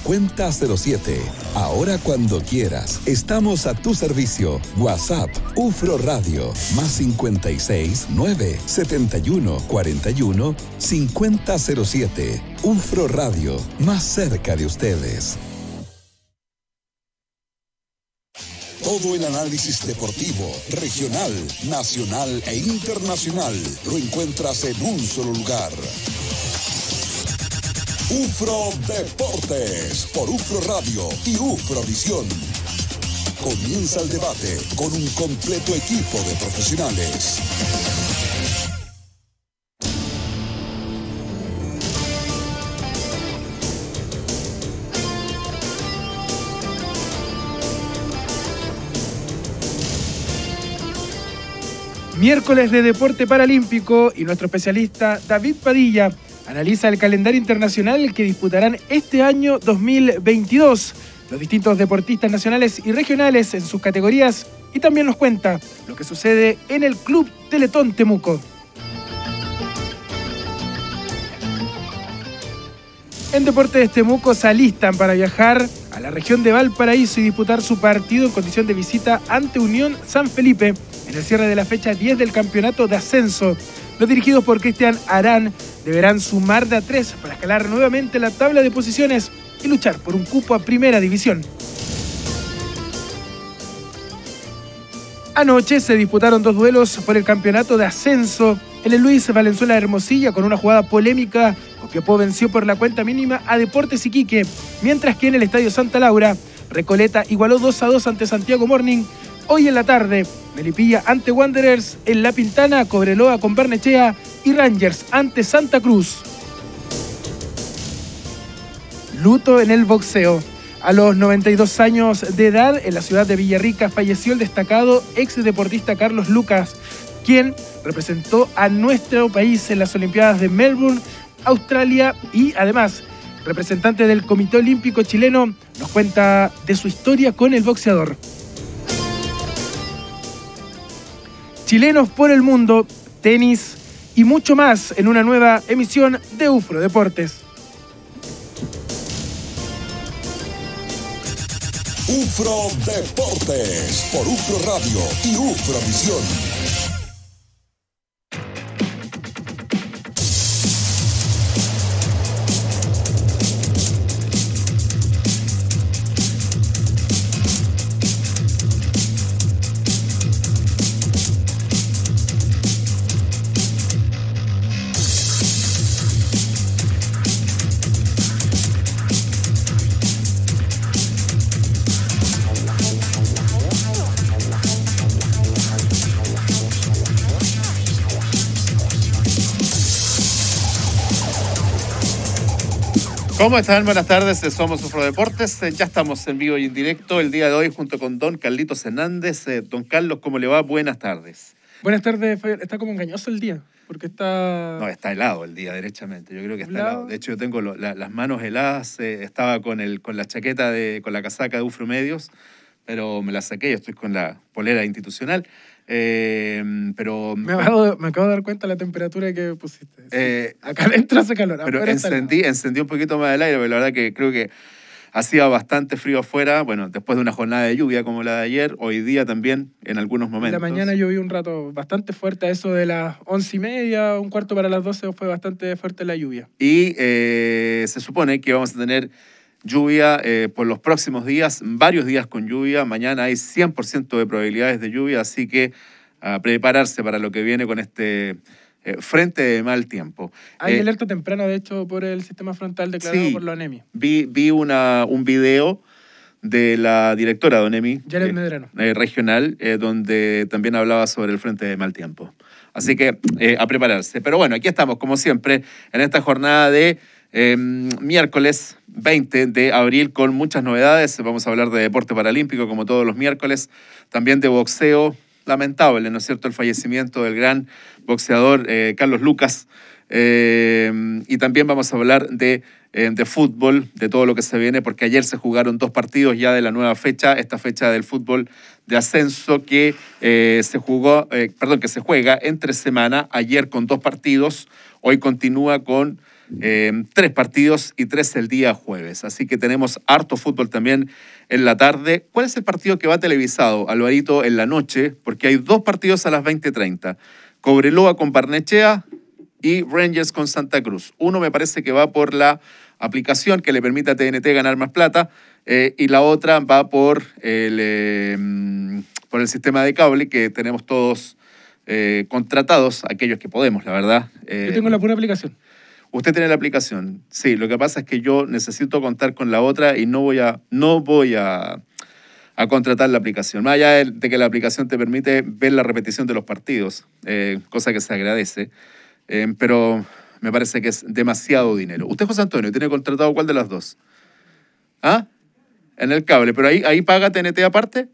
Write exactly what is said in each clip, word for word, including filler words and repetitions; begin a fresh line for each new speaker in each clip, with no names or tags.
cincuenta cero siete. Ahora cuando quieras, estamos a tu servicio. WhatsApp, UFRO Radio, más cincuenta y seis, nueve, setenta y uno, cuarenta y uno, cincuenta cero siete. UFRO Radio, más cerca de ustedes. Todo el análisis deportivo, regional, nacional e internacional, lo encuentras en un solo lugar. UFRO Deportes, por UFRO Radio y UFRO Visión. Comienza el debate con un completo equipo de profesionales.
Miércoles de Deporte Paralímpico y nuestro especialista David Padilla analiza el calendario internacional que disputarán este año dos mil veintidós los distintos deportistas nacionales y regionales en sus categorías y también nos cuenta lo que sucede en el Club Teletón Temuco. En Deportes Temuco se alistan para viajar a la región de Valparaíso y disputar su partido en condición de visita ante Unión San Felipe en el cierre de la fecha diez del campeonato de ascenso. Los dirigidos por Cristian Arán deberán sumar de a tres para escalar nuevamente la tabla de posiciones y luchar por un cupo a Primera División. Anoche se disputaron dos duelos por el campeonato de ascenso. En el Luis Valenzuela Hermosilla, con una jugada polémica, Copiapó venció por la cuenta mínima a Deportes Iquique, mientras que en el Estadio Santa Laura, Recoleta igualó dos a dos ante Santiago Morning. Hoy en la tarde, Melipilla ante Wanderers, en La Pintana, Cobreloa con Barnechea y Rangers ante Santa Cruz. Luto en el boxeo. A los noventa y dos años de edad, en la ciudad de Villarrica, falleció el destacado ex deportista Carlos Lucas, quien representó a nuestro país en las Olimpiadas de Melbourne, Australia, y además, representante del Comité Olímpico Chileno, nos cuenta de su historia con el boxeador. Chilenos por el mundo, tenis y mucho más en una nueva emisión de UFRO Deportes.
UFRO Deportes, por UFRO Radio y UFRO Visión.
¿Cómo están? Buenas tardes, somos UFRO Deportes, ya estamos en vivo y en directo el día de hoy junto con don Carlitos Hernández. Don Carlos, ¿cómo le va? Buenas tardes.
Buenas tardes, Fabián. Está como engañoso el día, porque está...
No, está helado el día, derechamente, yo creo que está
¿Helado?
helado. De hecho, yo tengo lo, la, las manos heladas, eh, estaba con, el, con la chaqueta, de, con la casaca de UFRO Medios, pero me la saqué, yo estoy con la polera institucional. Eh, pero
me acabo, de, me acabo de dar cuenta de la temperatura que pusiste. Sí.
Eh,
Acá adentro hace calor.
Pero encendí, encendí un poquito más el aire, pero la verdad que creo que hacía bastante frío afuera. Bueno, después de una jornada de lluvia como la de ayer, hoy día también en algunos momentos.
En la mañana llovió un rato bastante fuerte, a eso de las once y media, un cuarto para las doce, fue bastante fuerte la lluvia.
Y eh, se supone que vamos a tener lluvia eh, por los próximos días, varios días con lluvia. Mañana hay cien por ciento de probabilidades de lluvia, así que a prepararse para lo que viene con este eh, frente de mal tiempo.
Hay
eh,
alerta temprana, de hecho, por el sistema frontal declarado sí, por la ONEMI.
Vi, vi una, un video de la directora de ONEMI
Jared eh, Medrano.
Eh, regional, eh, donde también hablaba sobre el frente de mal tiempo. Así que eh, a prepararse. Pero bueno, aquí estamos, como siempre, en esta jornada de eh, miércoles veinte de abril con muchas novedades. Vamos a hablar de deporte paralímpico como todos los miércoles, también de boxeo. Lamentable, ¿no es cierto?, el fallecimiento del gran boxeador eh, Carlos Lucas. Eh, y también vamos a hablar de, eh, de fútbol, de todo lo que se viene, porque ayer se jugaron dos partidos ya de la nueva fecha, esta fecha del fútbol de ascenso que eh, se jugó, eh, perdón, que se juega entre semana, ayer con dos partidos, hoy continúa con Eh, tres partidos y tres el día jueves. Así que tenemos harto fútbol también en la tarde. ¿Cuál es el partido que va televisado, Alvarito, en la noche? Porque hay dos partidos a las veinte treinta. Cobreloa con Barnechea y Rangers con Santa Cruz. Uno me parece que va por la aplicación que le permite a T N T ganar más plata eh, y la otra va por el, eh, por el sistema de cable que tenemos todos eh, contratados, aquellos que podemos, la verdad. Eh,
Yo tengo la pura aplicación.
Usted tiene la aplicación. Sí, lo que pasa es que yo necesito contar con la otra y no voy a, no voy a, a contratar la aplicación. Más allá de que la aplicación te permite ver la repetición de los partidos, eh, cosa que se agradece. Eh, pero me parece que es demasiado dinero. ¿Usted, José Antonio, tiene contratado cuál de las dos? ¿Ah? En el cable. ¿Pero ahí, ahí paga T N T aparte?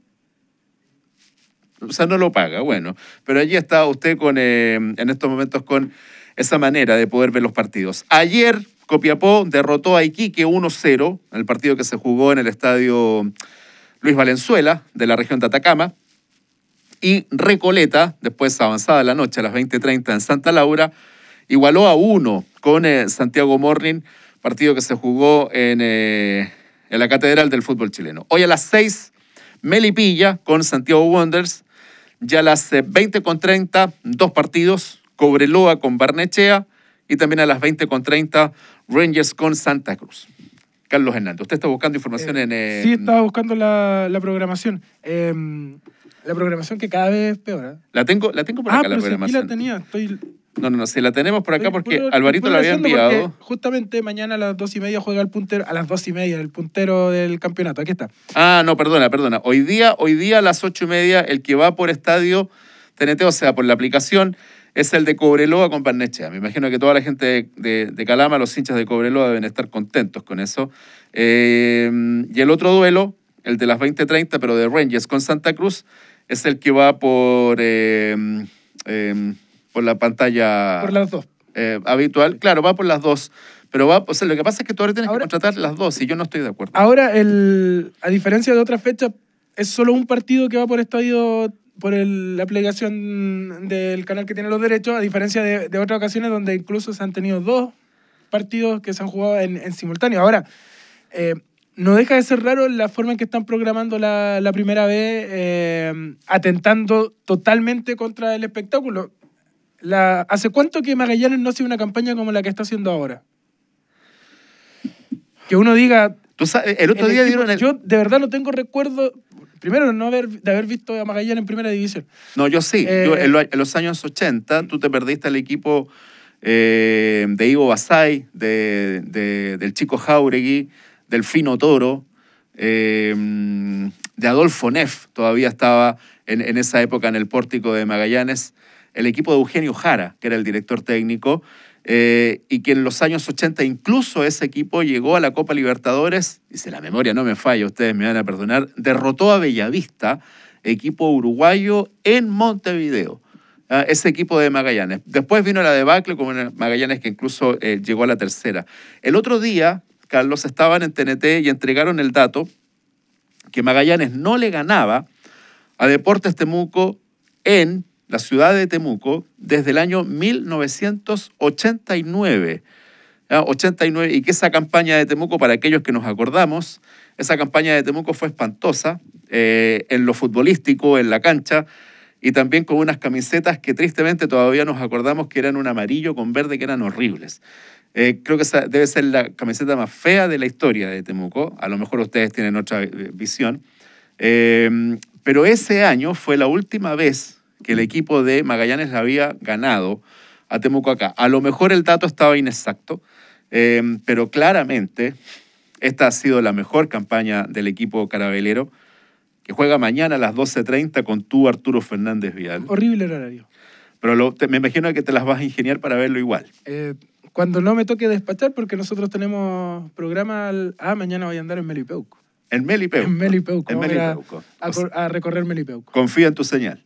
O sea, no lo paga, bueno. Pero allí está usted con, eh, en estos momentos con esa manera de poder ver los partidos. Ayer, Copiapó derrotó a Iquique uno cero, en el partido que se jugó en el estadio Luis Valenzuela, de la región de Atacama. Y Recoleta, después avanzada la noche, a las veinte treinta en Santa Laura, igualó a uno con eh, Santiago Morning, partido que se jugó en, eh, en la Catedral del Fútbol Chileno. Hoy a las seis, Melipilla con Santiago Wanderers. Ya a las eh, veinte con treinta, dos partidos, Cobreloa con Barnechea. Y también a las veinte con treinta, Rangers con Santa Cruz. Carlos Hernández, usted está buscando información
Eh,
en... Eh,
sí, estaba buscando la, la programación. Eh, la programación que cada vez es peor. ¿eh?
la, tengo, la tengo por
ah,
acá, la
pero si aquí
programación.
la tenía. Estoy,
No, no, no, si la tenemos por acá
estoy
porque
puro-
Alvarito
estoy
la había
leyendo
enviado.
porque justamente mañana a las dos y media juega el puntero, a las dos y media, el puntero del campeonato. Aquí está.
Ah, no, perdona, perdona. Hoy día, hoy día a las ocho y media, el que va por estadio T N T, o sea, por la aplicación, es el de Cobreloa con Barnechea. Me imagino que toda la gente de, de, de Calama, los hinchas de Cobreloa, deben estar contentos con eso. Eh, y el otro duelo, el de las veinte treinta, pero de Rangers con Santa Cruz, es el que va por, eh, eh, por la pantalla
Por las dos.
eh, habitual. Claro, va por las dos. Pero va, o sea, lo que pasa es que tú ahora tienes
Ahora-
que contratar las dos y yo no estoy de acuerdo.
Ahora, el, a diferencia de otras fechas, es solo un partido que va por estadio, por el- la aplicación del canal que tiene los derechos, a diferencia de, de otras ocasiones donde incluso se han tenido dos partidos que se han jugado en, en simultáneo. Ahora, eh, no deja de ser raro la forma en que están programando la, la primera vez, eh, atentando totalmente contra el espectáculo. La, ¿Hace cuánto que Magallanes no hace una campaña como la que está haciendo ahora? Que uno diga...
Tú sabes, el otro
el
día
equipo-
dieron el...
Yo de verdad no tengo recuerdo, primero, no haber, de haber visto a Magallanes en primera división.
No, yo sí.
Eh,
Yo, en, lo- en los años ochenta, tú te perdiste el equipo eh, de Ivo Basay, de, de- del Chico Jauregui, del Fino Toro, eh, de Adolfo Neff, todavía estaba en, en esa época en el pórtico de Magallanes, el equipo de Eugenio Jara, que era el director técnico, eh, y que en los años ochenta incluso ese equipo llegó a la Copa Libertadores, y si la memoria no me falla, ustedes me van a perdonar, derrotó a Bellavista, equipo uruguayo, en Montevideo. Ah, ese equipo de Magallanes. Después vino la debacle con Magallanes que incluso eh, llegó a la tercera. El otro día, Carlos, estaban en T N T y entregaron el dato que Magallanes no le ganaba a Deportes Temuco en la ciudad de Temuco desde el año mil novecientos ochenta y nueve. ¿ya? ochenta y nueve, y que esa campaña de Temuco, para aquellos que nos acordamos, esa campaña de Temuco fue espantosa eh, en lo futbolístico, en la cancha, y también con unas camisetas que tristemente todavía nos acordamos que eran un amarillo con verde que eran horribles. Eh, creo que esa debe ser la camiseta más fea de la historia de Temuco. A lo mejor ustedes tienen otra eh, visión. Eh, pero ese año fue la última vez que el equipo de Magallanes le había ganado a Temuco acá. A lo mejor el dato estaba inexacto, eh, pero claramente esta ha sido la mejor campaña del equipo carabelero, que juega mañana a las doce treinta con tú, Arturo Fernández Vial.
Horrible el horario.
Pero lo- te- me imagino que te las vas a ingeniar para verlo igual.
Eh, cuando no me toque despachar, porque nosotros tenemos programa... al- Ah, mañana voy a andar en Melipeuco.
En Melipeuco.
En Melipeuco.
En
Vamos a ir a-
Melipeuco.
A, cor- a recorrer Melipeuco.
Confía en tu señal.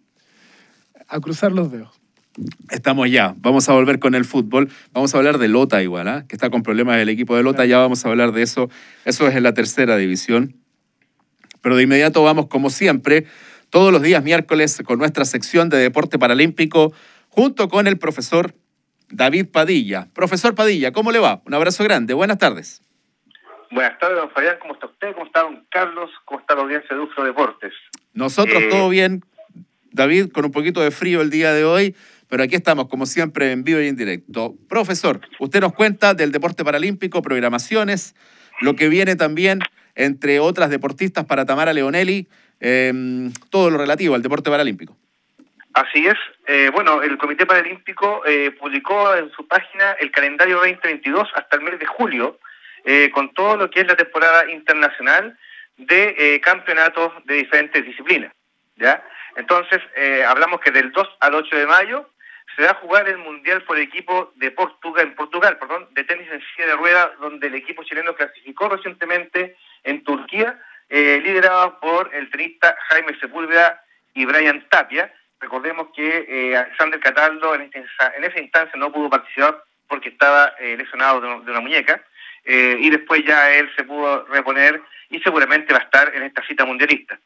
A cruzar los dedos.
Estamos ya. Vamos a volver con el fútbol. Vamos a hablar de Lota igual, ¿ah? que está con problemas el equipo de Lota.
Claro.
Ya vamos a hablar de eso. Eso es en la tercera división. Pero de inmediato vamos, como siempre, todos los días miércoles con nuestra sección de deporte paralímpico, junto con el profesor David Padilla. Profesor Padilla, ¿cómo le va? Un abrazo grande, buenas tardes.
Buenas tardes, don Fabián, ¿cómo está usted? ¿Cómo está don Carlos? ¿Cómo está la audiencia de Ufro Deportes?
Nosotros eh... todo bien, David, con un poquito de frío el día de hoy, pero aquí estamos, como siempre, en vivo y en directo. Profesor, usted nos cuenta del deporte paralímpico, programaciones, lo que viene también, entre otras deportistas, para Tamara Leonelli, eh, todo lo relativo al deporte paralímpico.
Así es. Eh, bueno, el Comité Paralímpico eh, publicó en su página el calendario veinte veintidós hasta el mes de julio, eh, con todo lo que es la temporada internacional de eh, campeonatos de diferentes disciplinas, ¿ya? Entonces, eh, hablamos que del dos al ocho de mayo se va a jugar el Mundial por equipo de Portugal, en Portugal, perdón, de tenis en silla de ruedas, donde el equipo chileno clasificó recientemente en Turquía, eh, liderado por el tenista Jaime Sepúlveda y Brian Tapia. Recordemos que eh, Alexander Cataldo en, este, en esa instancia no pudo participar porque estaba eh, lesionado de, de una muñeca, eh, y después ya él se pudo reponer y seguramente va a estar en esta cita mundialista.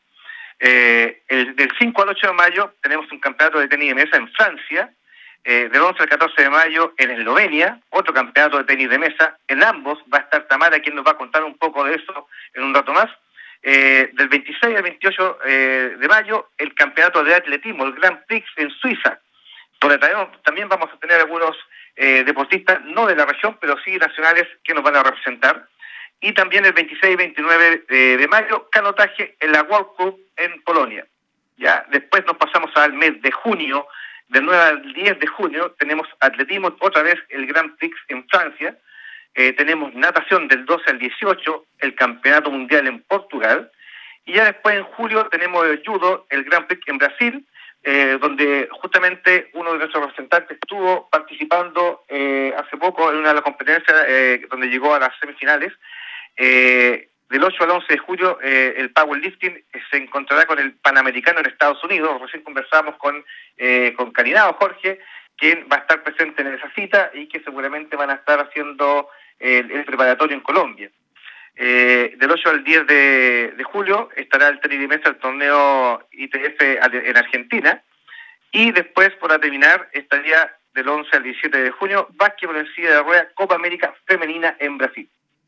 Eh, el, del cinco al ocho de mayo tenemos un campeonato de tenis de mesa en Francia, eh, del once al catorce de mayo en Eslovenia, otro campeonato de tenis de mesa. En ambos va a estar Tamara, quien nos va a contar un poco de eso en un rato más. Eh, del veintiséis al veintiocho eh, de mayo, el campeonato de atletismo, el Grand Prix en Suiza, donde también vamos a tener algunos eh, deportistas, no de la región, pero sí nacionales, que nos van a representar. Y también el veintiséis y veintinueve de, de mayo, canotaje en la World Cup en Polonia. Ya después nos pasamos al mes de junio, del nueve al diez de junio, tenemos atletismo, otra vez el Grand Prix en Francia. Eh, tenemos natación del doce al dieciocho, el Campeonato Mundial en Portugal, y ya después en julio tenemos el judo, el Grand Prix en Brasil, eh, donde justamente uno de nuestros representantes estuvo participando eh, hace poco en una de las competencias eh, donde llegó a las semifinales. Eh, del ocho al once de julio eh, el powerlifting eh, se encontrará con el Panamericano en Estados Unidos. Recién conversamos con, eh, con Carinado Jorge, quien va a estar presente en esa cita y que seguramente van a estar haciendo el, el preparatorio en Colombia. Eh, del ocho al diez de, de julio estará el tenis de mesa, el torneo I T F en Argentina, y después, para terminar, estaría del once al diecisiete de junio, básquetbol en silla de ruedas, Copa América Femenina en Brasil.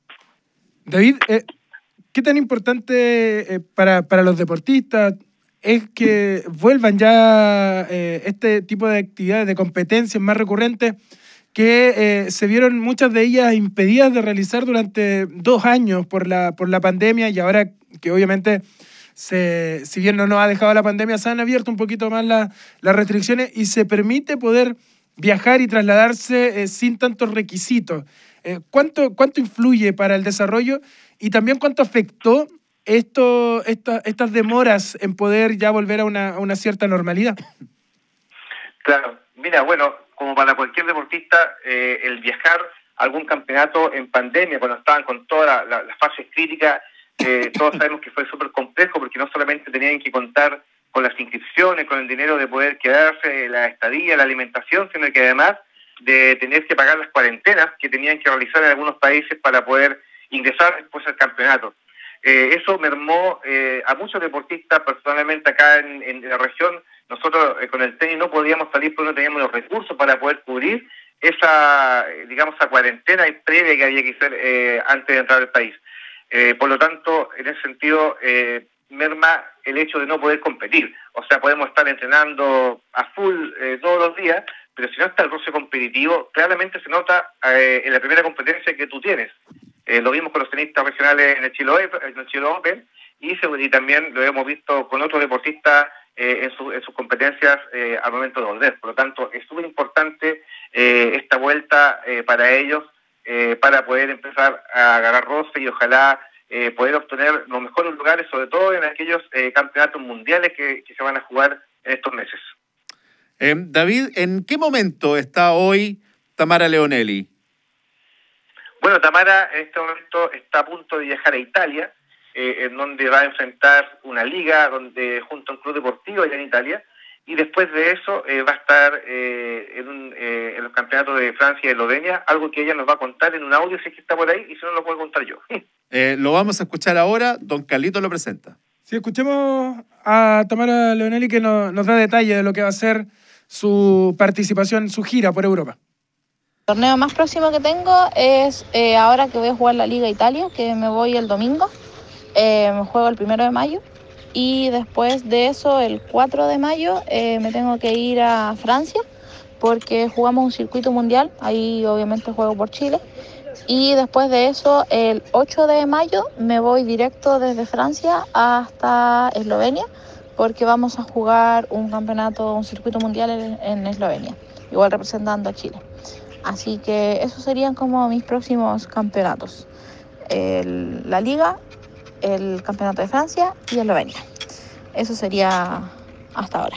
David, eh, ¿qué tan importante eh, para, para los deportistas es que vuelvan ya eh, este tipo de actividades, de competencias más recurrentes, que eh, se vieron muchas de ellas impedidas de realizar durante dos años por la, por la pandemia, y ahora que obviamente, se, si bien no nos ha dejado la pandemia, se han abierto un poquito más la, las restricciones y se permite poder viajar y trasladarse eh, sin tantos requisitos? Eh, ¿cuánto, ¿Cuánto influye para el desarrollo y también cuánto afectó esto, esta, estas demoras en poder ya volver a una, a una cierta normalidad?
Claro, mira, bueno, como para cualquier deportista, eh, el viajar a algún campeonato en pandemia, cuando estaban con todas la, la, las fases críticas, eh, todos sabemos que fue súper complejo, porque no solamente tenían que contar con las inscripciones, con el dinero de poder quedarse, la estadía, la alimentación, sino que además de tener que pagar las cuarentenas que tenían que realizar en algunos países para poder ingresar después al campeonato. Eh, eso mermó eh, a muchos deportistas. Personalmente acá en, en la región, nosotros eh, con el tenis no podíamos salir porque no teníamos los recursos para poder cubrir esa, digamos, esa cuarentena previa que había que hacer eh, antes de entrar al país. Eh, por lo tanto, en ese sentido, eh, merma el hecho de no poder competir. O sea, podemos estar entrenando a full eh, todos los días, pero si no está el roce competitivo, claramente se nota eh, en la primera competencia que tú tienes. Eh, lo vimos con los tenistas regionales en el Chile Open, en el Chile Open y, y también lo hemos visto con otros deportistas eh, en, su, en sus competencias eh, al momento de volver. Por lo tanto, es súper importante eh, esta vuelta eh, para ellos, eh, para poder empezar a agarrar roce y ojalá eh, poder obtener los mejores lugares, sobre todo en aquellos eh, campeonatos mundiales que, que se van a jugar en estos meses.
Eh, David, ¿en qué momento está hoy Tamara Leonelli?
Bueno, Tamara en este momento está a punto de viajar a Italia, eh, en donde va a enfrentar una liga donde junto a un club deportivo allá en Italia, y después de eso eh, va a estar eh, en, un, eh, en los campeonatos de Francia y Eslovenia, algo que ella nos va a contar en un audio si es que está por ahí, y si no lo puedo contar yo.
Eh, lo vamos a escuchar ahora, don Carlito lo presenta.
Sí, escuchemos a Tamara Leonelli, que nos, nos da detalles de lo que va a ser su participación, su gira por Europa.
El torneo más próximo que tengo es eh, ahora que voy a jugar la Liga Italia, que me voy el domingo. Eh, me juego el primero de mayo. Y después de eso, el cuatro de mayo, eh, me tengo que ir a Francia porque jugamos un circuito mundial. Ahí obviamente juego por Chile. Y después de eso, el ocho de mayo, me voy directo desde Francia hasta Eslovenia porque vamos a jugar un campeonato, un circuito mundial en, en Eslovenia, igual representando a Chile. Así que esos serían como mis próximos campeonatos. El, la Liga, el Campeonato de Francia y Eslovenia. Eso sería hasta ahora.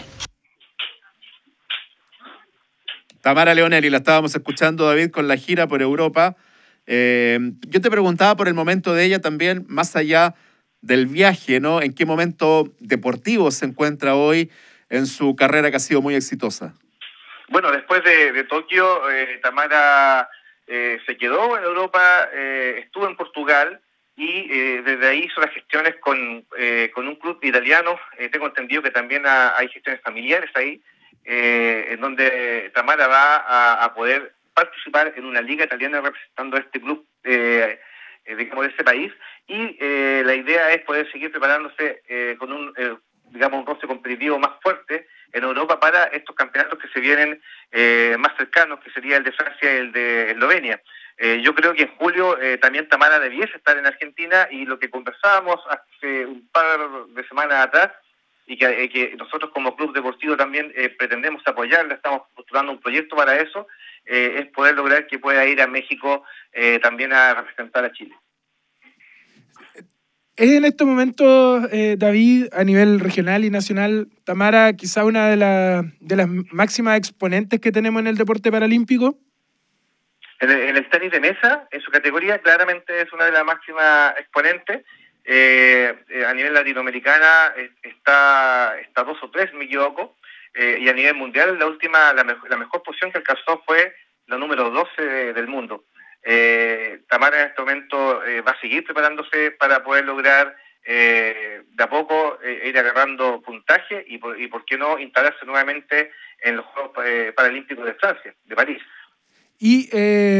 Tamara Leonelli, la estábamos escuchando, David, con la gira por Europa. Eh, yo te preguntaba por el momento de ella también, más allá del viaje, ¿no? ¿En qué momento deportivo se encuentra hoy en su carrera que ha sido muy exitosa?
Bueno, después de, de Tokio, eh, Tamara eh, se quedó en Europa, eh, estuvo en Portugal y eh, desde ahí hizo las gestiones con, eh, con un club italiano. Eh, tengo entendido que también ha, hay gestiones familiares ahí, eh, en donde Tamara va a, a poder participar en una liga italiana representando a este club, eh, eh, digamos, de ese país. Y eh, la idea es poder seguir preparándose eh, con un, eh, digamos, un roce competitivo más fuerte en Europa para estos campeonatos que se vienen eh, más cercanos, que sería el de Francia y el de Eslovenia. Eh, yo creo que en julio eh, también Tamara debiese estar en Argentina y lo que conversábamos hace un par de semanas atrás y que, eh, que nosotros como club deportivo también eh, pretendemos apoyarla, estamos postulando un proyecto para eso, eh, es poder lograr que pueda ir a México eh, también a representar a Chile.
¿Es en estos momentos, eh, David, a nivel regional y nacional, Tamara, quizá una de, la, de las máximas exponentes que tenemos en el deporte paralímpico?
En el, en el tenis de mesa, en su categoría, claramente es una de las máximas exponentes. Eh, eh, a nivel latinoamericana eh, está, está dos o tres, me equivoco. Eh, y a nivel mundial, la última, la, me, la mejor posición que alcanzó fue la número doce de, del mundo. Eh, Tamara en este momento eh, va a seguir preparándose para poder lograr eh, de a poco eh, ir agarrando puntaje y por, y por qué no instalarse nuevamente en los Juegos eh, Paralímpicos de Francia, de París.
Y eh,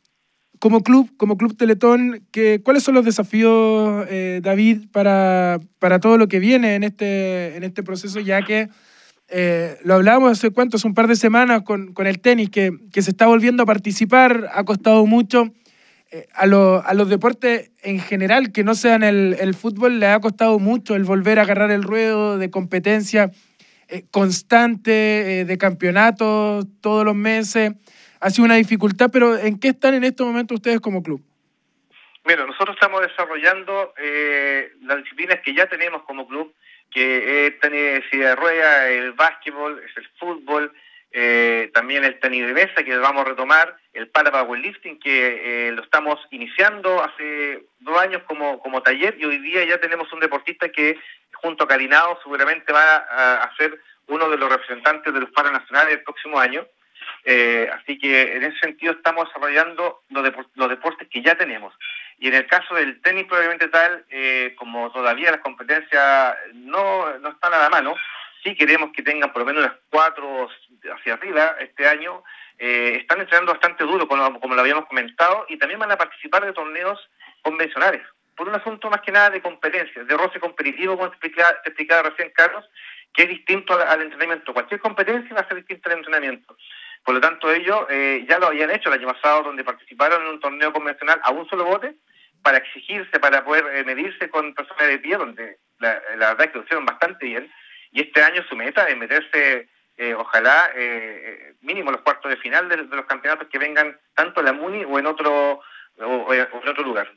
como club, como Club Teletón, ¿qué, ¿cuáles son los desafíos, eh, David, para, para todo lo que viene en este, en este proceso, ya que Eh, lo hablábamos hace cuánto, hace un par de semanas con, con el tenis, que, que se está volviendo a participar, ha costado mucho. Eh, a, lo, a los deportes en general, que no sean el, el fútbol, le ha costado mucho el volver a agarrar el ruedo de competencia eh, constante, eh, de campeonatos todos los meses. Ha sido una dificultad, pero ¿en qué están en estos momentos ustedes como club?
Bueno, nosotros estamos desarrollando eh, las disciplinas que ya tenemos como club, que es tenis de silla de rueda, el básquetbol, es el fútbol, eh, también el tenis de mesa que vamos a retomar, el para powerlifting que eh, lo estamos iniciando hace dos años como, como taller y hoy día ya tenemos un deportista que junto a Carinao seguramente va a, a ser uno de los representantes de los Paranacionales el próximo año. Eh, así que en ese sentido estamos desarrollando los, depor- los deportes que ya tenemos. Y en el caso del tenis probablemente tal, eh, como todavía las competencias no, no están a la mano, sí queremos que tengan por lo menos unas cuatro hacia arriba este año. Eh, están entrenando bastante duro, como, como lo habíamos comentado, y también van a participar de torneos convencionales, por un asunto más que nada de competencia, de roce competitivo, como te explicaba, te explicaba recién Carlos, que es distinto al, al entrenamiento. Cualquier competencia va a ser distinta al entrenamiento. Por lo tanto, ellos eh, ya lo habían hecho el año pasado, donde participaron en un torneo convencional a un solo bote, para exigirse, para poder eh, medirse con personas de pie, donde la, la verdad es que lo hicieron bastante bien. Y este año su meta es meterse, eh, ojalá, eh, mínimo los cuartos de final de, de los campeonatos que vengan tanto en la MUNI o en otro, o, o en otro lugar.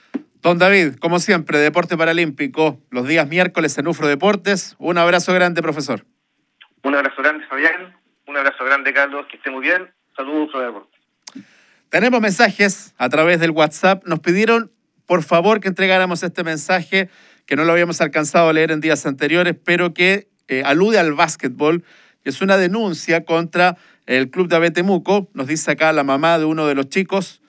Don David, como siempre, Deporte Paralímpico, los días miércoles en UFRO Deportes. Un abrazo grande, profesor.
Un abrazo grande, Fabián. Un abrazo grande, Carlos. Que esté muy bien. Saludos, UFRO Deportes.
Tenemos mensajes a través del WhatsApp. Nos pidieron, por favor, que entregáramos este mensaje, que no lo habíamos alcanzado a leer en días anteriores, pero que eh, alude al básquetbol. Es una denuncia contra el club de A B Temuco. Nos dice acá la mamá de uno de los chicos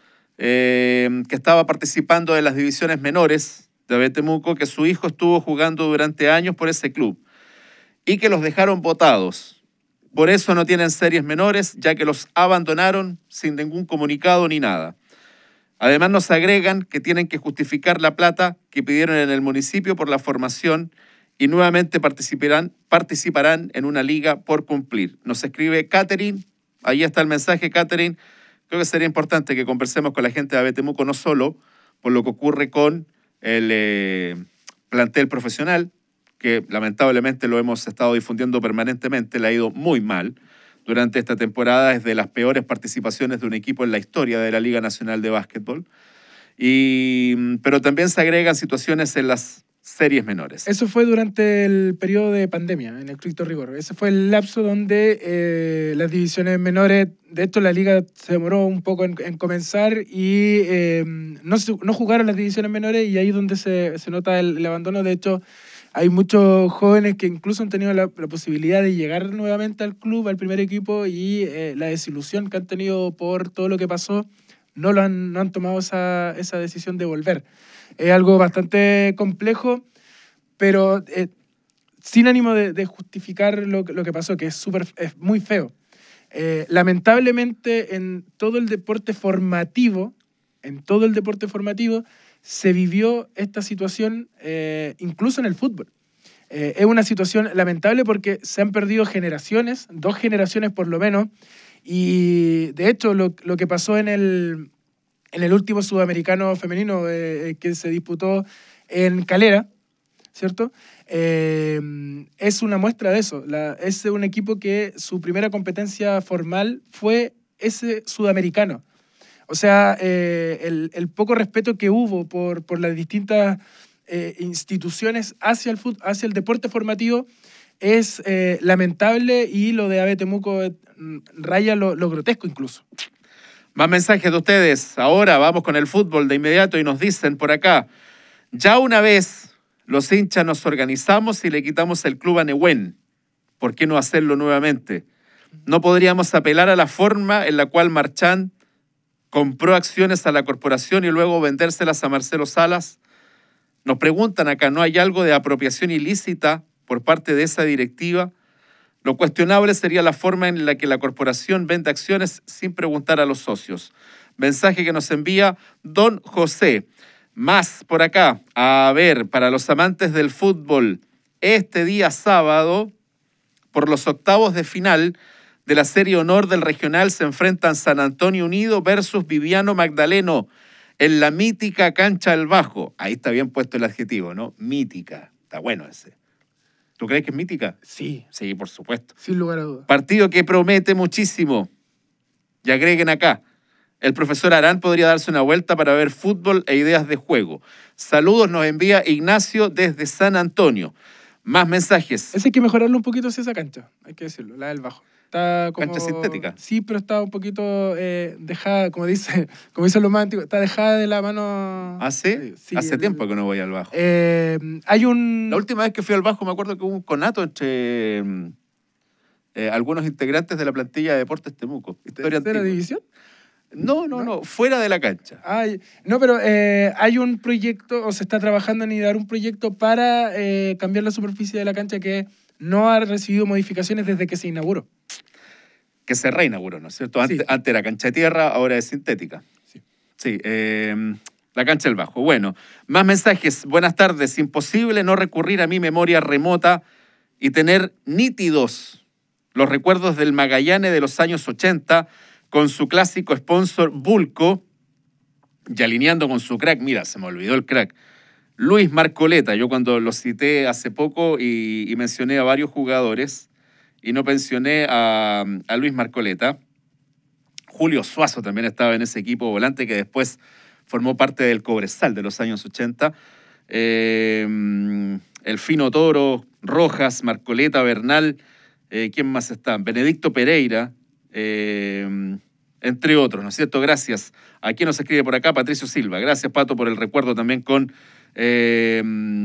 eh, que estaba participando de las divisiones menores de A B Temuco, que su hijo estuvo jugando durante años por ese club y que los dejaron botados. Por eso no tienen series menores, ya que los abandonaron sin ningún comunicado ni nada. Además nos agregan que tienen que justificar la plata que pidieron en el municipio por la formación y nuevamente participarán, participarán en una liga por cumplir. Nos escribe Catherine, ahí está el mensaje, Catherine. Creo que sería importante que conversemos con la gente de A B Temuco, no solo por lo que ocurre con el eh, plantel profesional, que lamentablemente lo hemos estado difundiendo permanentemente, le ha ido muy mal durante esta temporada, es de las peores participaciones de un equipo en la historia de la Liga Nacional de Básquetbol. Y, pero también se agregan situaciones en las series menores.
Eso fue durante el periodo de pandemia, en el estricto rigor. Ese fue el lapso donde eh, las divisiones menores, de hecho la liga se demoró un poco en, en comenzar y eh, no, no jugaron las divisiones menores y ahí es donde se, se nota el, el abandono. De hecho, hay muchos jóvenes que incluso han tenido la, la posibilidad de llegar nuevamente al club, al primer equipo, y eh, la desilusión que han tenido por todo lo que pasó, no, lo han, no han tomado esa, esa decisión de volver. Es algo bastante complejo, pero eh, sin ánimo de, de justificar lo, lo que pasó, que es, super, es muy feo. Eh, lamentablemente, en todo el deporte formativo, en todo el deporte formativo, se vivió esta situación, eh, incluso en el fútbol. Eh, es una situación lamentable porque se han perdido generaciones, dos generaciones por lo menos, y de hecho lo, lo que pasó en el, en el último sudamericano femenino eh, que se disputó en Calera, ¿cierto? Eh, es una muestra de eso. La, es un equipo que su primera competencia formal fue ese sudamericano. O sea, eh, el, el poco respeto que hubo por, por las distintas eh, instituciones hacia el, fut, hacia el deporte formativo es eh, lamentable, y lo de A B Temuco eh, raya lo, lo grotesco incluso.
Más mensajes de ustedes. Ahora vamos con el fútbol de inmediato y nos dicen por acá, ya una vez los hinchas nos organizamos y le quitamos el club a Nehuen. ¿Por qué no hacerlo nuevamente? ¿No podríamos apelar a la forma en la cual Marchand compró acciones a la corporación y luego vendérselas a Marcelo Salas? Nos preguntan acá, ¿no hay algo de apropiación ilícita por parte de esa directiva? Lo cuestionable sería la forma en la que la corporación vende acciones sin preguntar a los socios. Mensaje que nos envía don José. Más por acá, a ver, para los amantes del fútbol, este día sábado, por los octavos de final de la Serie Honor del Regional, se enfrentan San Antonio Unido versus Viviano Magdaleno en la mítica cancha del Bajo. Ahí está bien puesto el adjetivo, ¿no? Mítica. Está bueno ese. ¿Tú crees que es mítica?
Sí.
Sí, por supuesto.
Sin lugar a dudas.
Partido que promete muchísimo. Y agreguen acá, el profesor Arán podría darse una vuelta para ver fútbol e ideas de juego. Saludos nos envía Ignacio desde San Antonio. Más mensajes.
Ese hay que mejorarlo un poquito hacia esa cancha, hay que decirlo, la del Bajo. Está como,
¿Cancha sintética?
Sí, pero está un poquito eh, dejada, como dice, como dicen los más antiguos, está dejada de la mano.
¿Ah, sí?
Sí,
Hace
el,
tiempo que no voy al Bajo.
Eh, hay un...
La última vez que fui al Bajo me acuerdo que hubo un conato entre eh, algunos integrantes de la plantilla de Deportes Temuco. Historia
¿Tercera
antigua.
división?
No, no, no, no, fuera de la cancha.
Ay, no, pero eh, hay un proyecto, o se está trabajando en idear un proyecto para eh, cambiar la superficie de la cancha que no ha recibido modificaciones desde que se inauguró.
Que se reinauguró, ¿no es cierto? Antes,
Sí.
antes era cancha de tierra, ahora es sintética.
Sí.
Sí, eh, la cancha del Bajo. Bueno, más mensajes. Buenas tardes. Imposible no recurrir a mi memoria remota y tener nítidos los recuerdos del Magallanes de los años ochenta con su clásico sponsor Bulco y alineando con su crack. Mira, se me olvidó el crack. Luis Marcoleta. Yo cuando lo cité hace poco y, y mencioné a varios jugadores y no mencioné a, a Luis Marcoleta. Julio Suazo también estaba en ese equipo volante que después formó parte del Cobresal de los años ochenta. Eh, el Fino Toro, Rojas, Marcoleta, Bernal, eh, ¿quién más está? Benedicto Pereira, eh, entre otros, ¿no es cierto? Gracias. Aquí nos escribe por acá Patricio Silva. Gracias, Pato, por el recuerdo también con, eh,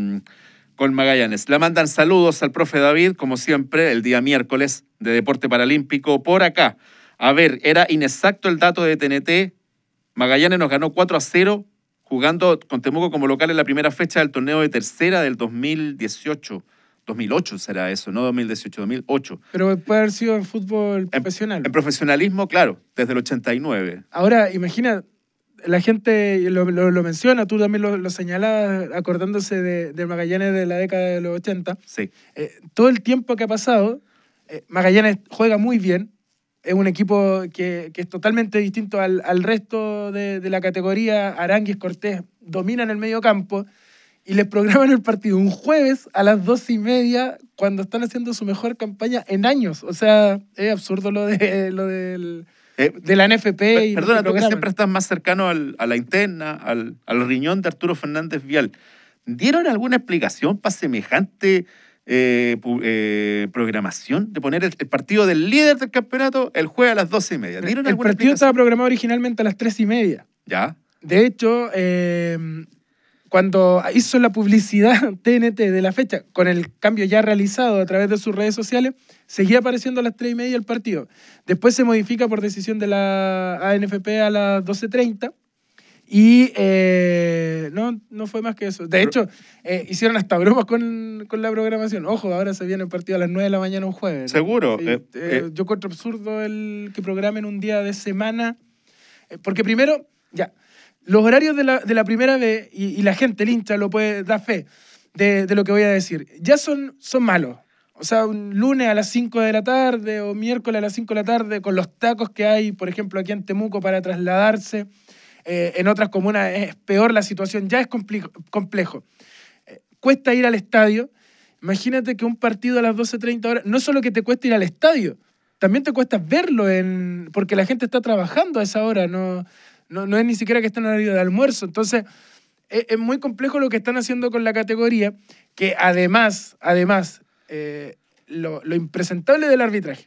con Magallanes. Le mandan saludos al profe David, como siempre, el día miércoles de Deporte Paralímpico por acá. A ver, era inexacto el dato de T N T. Magallanes nos ganó cuatro a cero jugando con Temuco como local en la primera fecha del torneo de tercera del dos mil dieciocho. dos mil ocho será eso, no dos mil dieciocho, dos mil ocho.
Pero puede haber sido en fútbol profesional.
En, en profesionalismo, claro, desde el ochenta y nueve.
Ahora, imagina, la gente lo, lo, lo menciona, tú también lo, lo señalabas, acordándose de, de Magallanes de la década de los ochenta.
Sí.
Eh, todo el tiempo que ha pasado, eh, Magallanes juega muy bien. Es un equipo que, que es totalmente distinto al, al resto de, de la categoría. Aránguiz, Cortés dominan el medio campo y les programan el partido un jueves a las doce y media cuando están haciendo su mejor campaña en años. O sea, es absurdo lo, de, lo del,
eh,
de la N F P. Y
perdona, tú que siempre estás más cercano al, a la interna, al, al riñón de Arturo Fernández Vial. ¿Dieron alguna explicación para semejante Eh, eh, programación de poner el, el partido del líder del campeonato el jueves a las doce y media? ¿Dieron
el partido estaba programado originalmente a las tres y media.
¿Ya?
De hecho, eh, cuando hizo la publicidad T N T de la fecha, con el cambio ya realizado a través de sus redes sociales, seguía apareciendo a las tres y media el partido. Después se modifica por decisión de la A N F P a las doce treinta. Y eh, no, no fue más que eso. De hecho, eh, hicieron hasta bromas con, con la programación. Ojo, ahora se viene el partido a las nueve de la mañana un jueves.
¿Seguro?
Sí,
Eh,
eh,
eh.
Yo encuentro absurdo el que programen un día de semana. Eh, porque primero, ya, los horarios de la, de la primera vez, y, y la gente, el hincha, lo puede dar fe de, de lo que voy a decir, ya son, son malos. O sea, un lunes a las cinco de la tarde o miércoles a las cinco de la tarde, con los tacos que hay, por ejemplo, aquí en Temuco para trasladarse. Eh, en otras comunas es peor la situación, ya es complejo. Eh, cuesta ir al estadio. Imagínate que un partido a las doce treinta horas, no solo que te cuesta ir al estadio, también te cuesta verlo, en, porque la gente está trabajando a esa hora, no, no, no es ni siquiera que está en horario de almuerzo. Entonces, es, es muy complejo lo que están haciendo con la categoría, que además, además eh, lo, lo impresentable del arbitraje,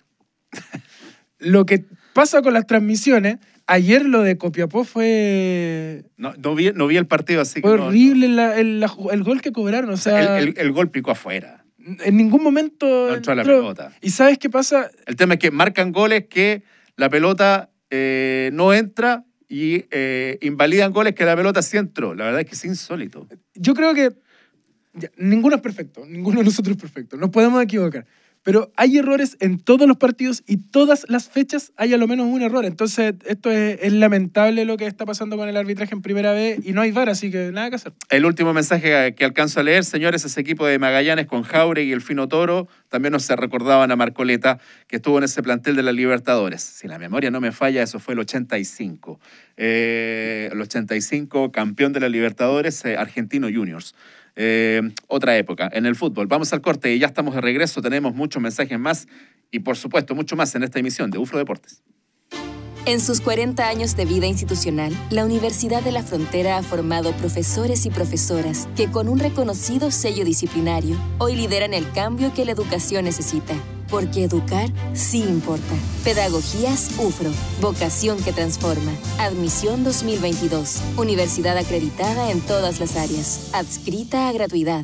lo que pasa con las transmisiones. Ayer lo de Copiapó fue...
No, no, vi, no vi el partido, así
fue
que no,
horrible
no.
La, el, la, el gol que cobraron. O sea,
el, el, el gol picó afuera.
En ningún momento...
No entró a la pelota.
¿Y sabes qué pasa?
El tema es que marcan goles que la pelota eh, no entra y eh, invalidan goles que la pelota sí entró. La verdad es que es insólito.
Yo creo que ya, ninguno es perfecto. Ninguno de nosotros es perfecto. Nos podemos equivocar. Pero hay errores en todos los partidos y todas las fechas hay a lo menos un error. Entonces, esto es, es lamentable lo que está pasando con el arbitraje en primera vez y no hay V A R, así que nada que hacer.
El último mensaje que alcanzo a leer, señores, ese equipo de Magallanes con Jauregui y el Fino Toro, también nos se recordaban a Marcoleta, que estuvo en ese plantel de la Libertadores. Si la memoria no me falla, eso fue el ochenta y cinco. Eh, el ochenta y cinco, campeón de la Libertadores, eh, Argentino Juniors. Eh, otra época en el fútbol. Vamos al corte y ya estamos de regreso. Tenemos muchos mensajes más y, por supuesto, mucho más en esta emisión de UFRO Deportes.
En sus cuarenta años de vida institucional, la Universidad de la Frontera ha formado profesores y profesoras que, con un reconocido sello disciplinario, hoy lideran el cambio que la educación necesita. Porque educar sí importa. Pedagogías UFRO. Vocación que transforma. Admisión dos mil veintidós. Universidad acreditada en todas las áreas. Adscrita a gratuidad.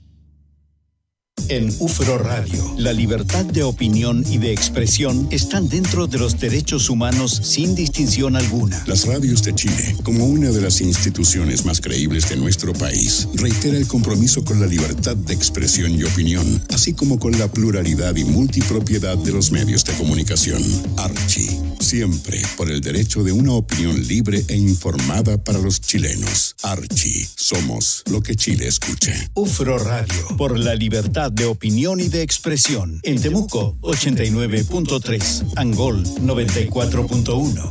En UFRO Radio, la libertad de opinión y de expresión están dentro de los derechos humanos sin distinción alguna.
Las radios de Chile, como una de las instituciones más creíbles de nuestro país, reitera el compromiso con la libertad de expresión y opinión, así como con la pluralidad y multipropiedad de los medios de comunicación. Archi, siempre por el derecho de una opinión libre e informada para los chilenos. Archi, somos lo que Chile escucha.
UFRO Radio, por la libertad de opinión y de expresión. En Temuco, ochenta y nueve punto tres. Angol, noventa y cuatro punto uno.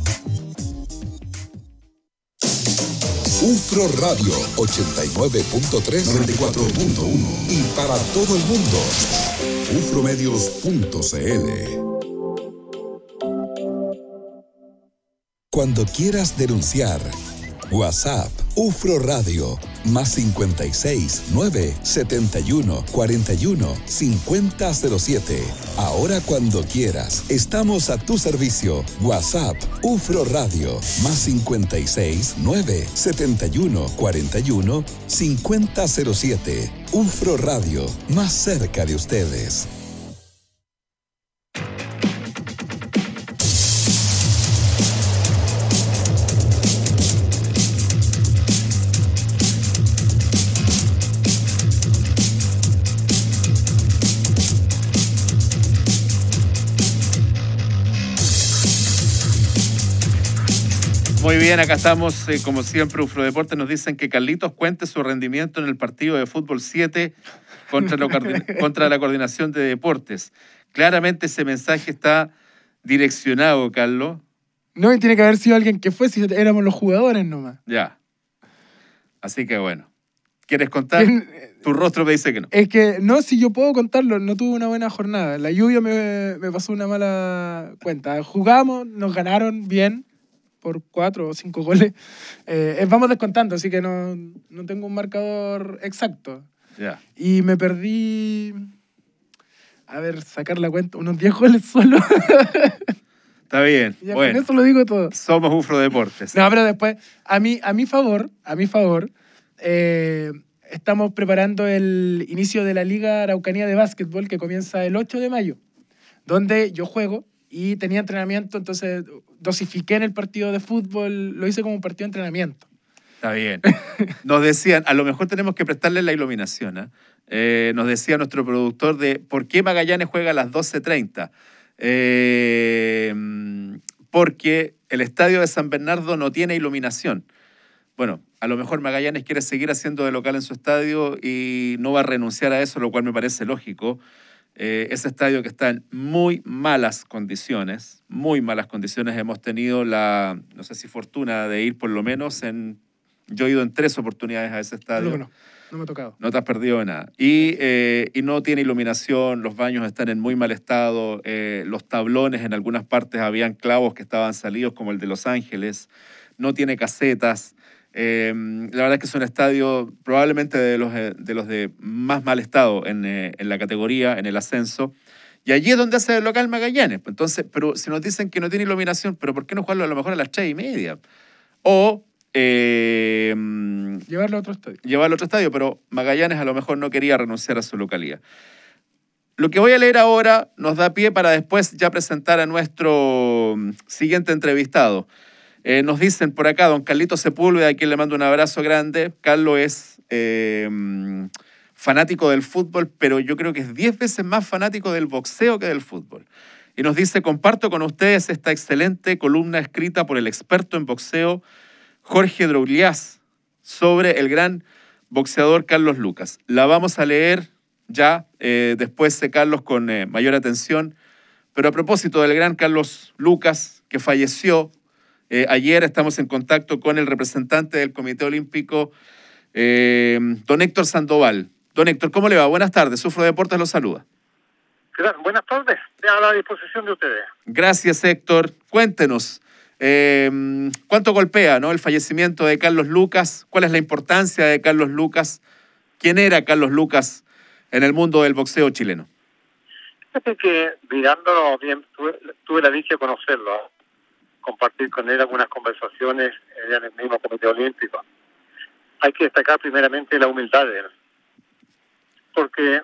UFRO Radio ochenta y nueve punto tres, noventa y cuatro punto uno y para todo el mundo, ufromedios punto cl. Cuando quieras denunciar, WhatsApp UFRO Radio más cincuenta y seis, nueve, setenta y uno, cuarenta y uno, cincuenta cero siete. Ahora cuando quieras, estamos a tu servicio. WhatsApp UFRO Radio más cincuenta y seis, nueve, setenta y uno, cuarenta y uno, cincuenta cero siete. UFRO Radio, más cerca de ustedes.
Muy bien, acá estamos, eh, como siempre, Ufro Deportes nos dicen que Carlitos cuente su rendimiento en el partido de fútbol siete contra, lo, contra la Coordinación de Deportes. Claramente ese mensaje está direccionado, Carlos.
No, y tiene que haber sido alguien que fue, si éramos los jugadores nomás.
Ya. Así que bueno. ¿Quieres contar? Tu rostro me dice que no.
Es que no, si yo puedo contarlo, no tuve una buena jornada. La lluvia me, me pasó una mala cuenta. Jugamos, nos ganaron bien por cuatro o cinco goles. Eh, vamos descontando, así que no, no tengo un marcador exacto.
Ya.
Y me perdí, a ver, sacar la cuenta, unos diez goles solo.
Está bien.
Ya
bueno,
con eso lo digo todo.
Somos Ufro Deportes.
No, pero después, a mi, a mi favor, a mi favor, eh, estamos preparando el inicio de la Liga Araucanía de Básquetbol que comienza el ocho de mayo, donde yo juego y tenía entrenamiento, entonces dosifiqué en el partido de fútbol, lo hice como un partido de entrenamiento.
Está bien. Nos decían, a lo mejor tenemos que prestarle la iluminación. ¿eh? Eh, nos decía nuestro productor de por qué Magallanes juega a las doce treinta. Eh, porque el estadio de San Bernardo no tiene iluminación. Bueno, a lo mejor Magallanes quiere seguir haciendo de local en su estadio y no va a renunciar a eso, lo cual me parece lógico. Eh, ese estadio que está en muy malas condiciones, muy malas condiciones. Hemos tenido la, no sé si fortuna de ir por lo menos en... Yo he ido en tres oportunidades a ese estadio.
No, no, no me ha tocado.
No te has perdido de nada. Y, eh, y no tiene iluminación, los baños están en muy mal estado, eh, los tablones en algunas partes habían clavos que estaban salidos, como el de Los Ángeles, no tiene casetas. Eh, la verdad es que es un estadio probablemente de los, de los de más mal estado en, eh, en la categoría, en el ascenso. Y allí es donde hace el local Magallanes. Entonces, pero si nos dicen que no tiene iluminación, ¿pero por qué no jugarlo a lo mejor a las tres y media? O... Eh,
llevarlo a otro estadio.
Llevarlo a otro estadio, pero Magallanes a lo mejor no quería renunciar a su localía. Lo que voy a leer ahora nos da pie para después ya presentar a nuestro siguiente entrevistado. Eh, nos dicen por acá, don Carlito Sepúlveda, a quien le mando un abrazo grande. Carlos es eh, fanático del fútbol, pero yo creo que es diez veces más fanático del boxeo que del fútbol. Y nos dice, comparto con ustedes esta excelente columna escrita por el experto en boxeo Jorge Droulias sobre el gran boxeador Carlos Lucas. La vamos a leer ya eh, después de Carlos con eh, mayor atención. Pero a propósito del gran Carlos Lucas, que falleció eh, ayer, estamos en contacto con el representante del Comité Olímpico, eh, don Héctor Sandoval. Don Héctor, ¿cómo le va? Buenas tardes. Ufro Deportes lo saluda.
Buenas tardes. A la disposición de ustedes.
Gracias, Héctor. Cuéntenos. Eh, ¿Cuánto golpea, ¿no? el fallecimiento de Carlos Lucas? ¿Cuál es la importancia de Carlos Lucas? ¿Quién era Carlos Lucas en el mundo del boxeo chileno?
Fíjate que mirándolo bien, tuve, tuve la dicha de conocerlo, compartir con él algunas conversaciones en el mismo Comité Olímpico. Hay que destacar primeramente la humildad de él, porque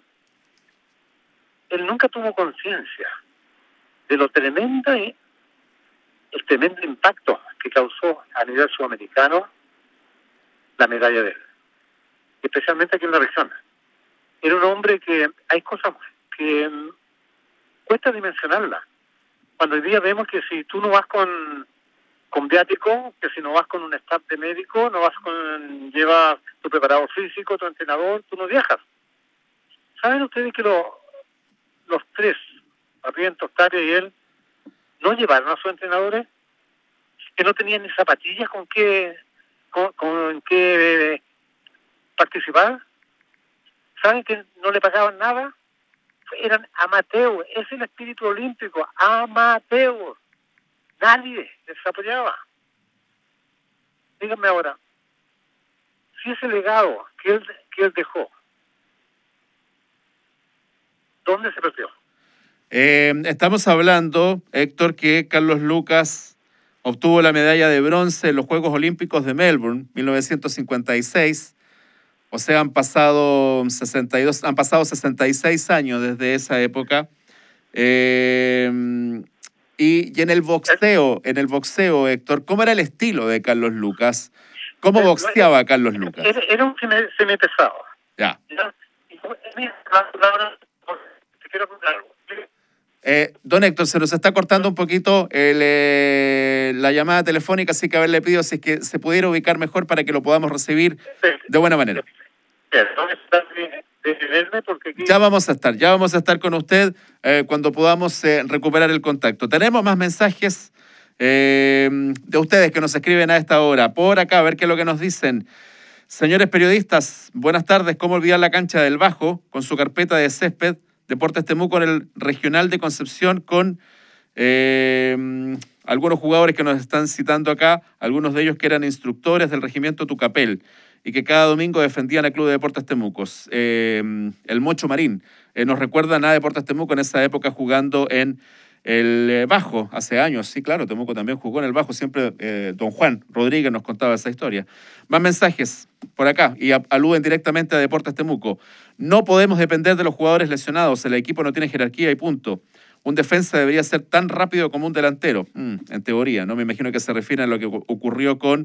él nunca tuvo conciencia de lo tremenda y el tremendo impacto que causó a nivel sudamericano la medalla de él, especialmente aquí en la región. Era un hombre que hay cosas que um, cuesta dimensionarla. Cuando hoy día vemos que si tú no vas con, con viático, que si no vas con un staff de médico, no vas con, llevas tu preparador físico, tu entrenador, tú no viajas. ¿Saben ustedes que lo, los tres, Barrientos, Tapia y él, no llevaron a sus entrenadores, que no tenían ni zapatillas con qué con, con qué eh, participar? ¿Saben que no le pagaban nada? Eran amateurs, es el espíritu olímpico, amateurs. Nadie les apoyaba. Díganme ahora, si ese legado que él, que él dejó, ¿dónde se perdió?
Eh, estamos hablando, Héctor, que Carlos Lucas obtuvo la medalla de bronce en los Juegos Olímpicos de Melbourne, mil novecientos cincuenta y seis. O sea, han pasado sesenta y dos, han pasado sesenta y seis años desde esa época. Eh, y, y en el boxeo, en el boxeo, Héctor, ¿cómo era el estilo de Carlos Lucas? ¿Cómo boxeaba Carlos Lucas?
Era, era un semipesado.
Ya.
¿Ya? Y, te quiero contar algo.
Eh, don Héctor, se nos está cortando un poquito el, eh, eh, la llamada telefónica, así que haberle pedido si es que se pudiera ubicar mejor para que lo podamos recibir de buena manera. Ya vamos a estar, ya vamos a estar con usted eh, cuando podamos eh, recuperar el contacto. Tenemos más mensajes eh, de ustedes que nos escriben a esta hora. Por acá, a ver qué es lo que nos dicen. Señores periodistas, buenas tardes. ¿Cómo olvidar la cancha del Bajo con su carpeta de césped? Deportes Temuco en el Regional de Concepción con eh, algunos jugadores que nos están citando acá, algunos de ellos que eran instructores del Regimiento Tucapel y que cada domingo defendían al Club de Deportes Temucos. Eh, el Mocho Marín eh, nos recuerdan a Deportes Temuco en esa época jugando en el eh, Bajo, hace años. Sí, claro, Temuco también jugó en el Bajo. Siempre eh, don Juan Rodríguez nos contaba esa historia. Más mensajes por acá y a, aluden directamente a Deportes Temuco. No podemos depender de los jugadores lesionados. El equipo no tiene jerarquía y punto. Un defensa debería ser tan rápido como un delantero. Mm, en teoría, ¿no? Me imagino que se refiere a lo que ocurrió con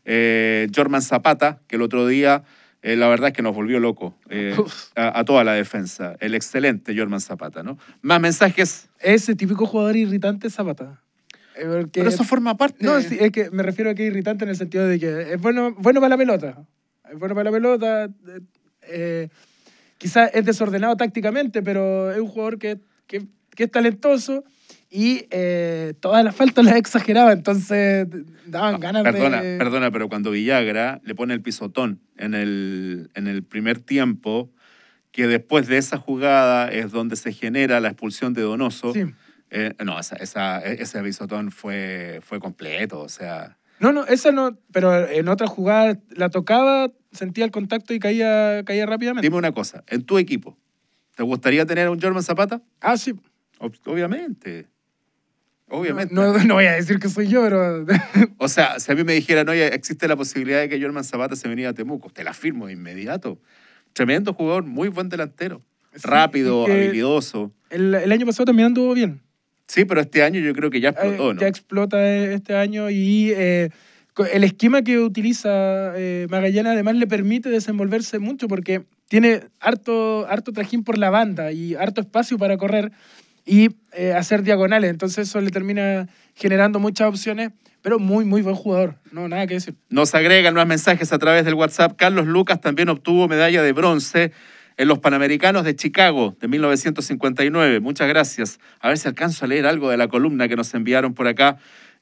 eh, Jorman Zapata, que el otro día, eh, la verdad es que nos volvió loco eh, a, a toda la defensa. El excelente Jorman Zapata, ¿no? Más mensajes.
Ese típico jugador irritante Zapata. Eh, porque,
Pero eso forma parte.
No, sí, es que me refiero a que es irritante en el sentido de que es bueno, bueno para la pelota. Es bueno para la pelota. Eh, eh, quizás es desordenado tácticamente, pero es un jugador que... que que es talentoso y eh, todas las faltas las exageraba, entonces daban
no,
ganas
perdona,
de...
Perdona, pero cuando Villagra le pone el pisotón en el, en el primer tiempo, que después de esa jugada es donde se genera la expulsión de Donoso,
sí.
eh, no, esa, esa, ese pisotón fue, fue completo, o sea...
No, no, esa no, pero en otra jugada la tocaba, sentía el contacto y caía, caía rápidamente.
Dime una cosa, en tu equipo, ¿te gustaría tener a un Jorman Zapata?
Ah, sí.
Obviamente. Obviamente.
No, no, no voy a decir que soy yo, pero...
O sea, si a mí me dijeran, oye, existe la posibilidad de que Jorman Zapata se venía a Temuco, te la firmo de inmediato. Tremendo jugador, muy buen delantero. Sí, rápido, habilidoso.
El, el año pasado también anduvo bien.
Sí, pero este año yo creo que ya explotó,
eh,
¿no?
Ya explota este año y eh, el esquema que utiliza eh, Magallanes además le permite desenvolverse mucho porque tiene harto, harto trajín por la banda y harto espacio para correr y eh, hacer diagonales. Entonces eso le termina generando muchas opciones, pero muy, muy buen jugador. No, nada que decir.
Nos agregan más mensajes a través del WhatsApp. Carlos Lucas también obtuvo medalla de bronce en los Panamericanos de Chicago de mil novecientos cincuenta y nueve. Muchas gracias. A ver si alcanzo a leer algo de la columna que nos enviaron por acá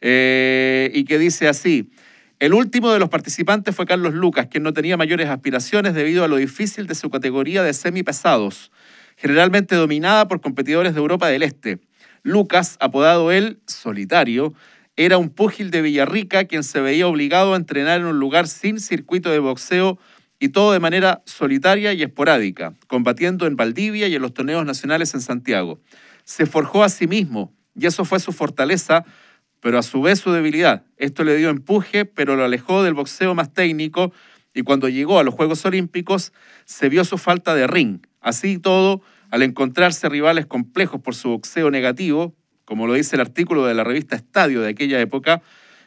eh, y que dice así. El último de los participantes fue Carlos Lucas, quien no tenía mayores aspiraciones debido a lo difícil de su categoría de semipesados, generalmente dominada por competidores de Europa del Este. Lucas, apodado el Solitario, era un púgil de Villarrica quien se veía obligado a entrenar en un lugar sin circuito de boxeo y todo de manera solitaria y esporádica, combatiendo en Valdivia y en los torneos nacionales en Santiago. Se forjó a sí mismo y eso fue su fortaleza, pero a su vez su debilidad. Esto le dio empuje, pero lo alejó del boxeo más técnico y cuando llegó a los Juegos Olímpicos se vio su falta de ring. Así y todo, al encontrarse rivales complejos por su boxeo negativo, como lo dice el artículo de la revista Estadio de aquella época,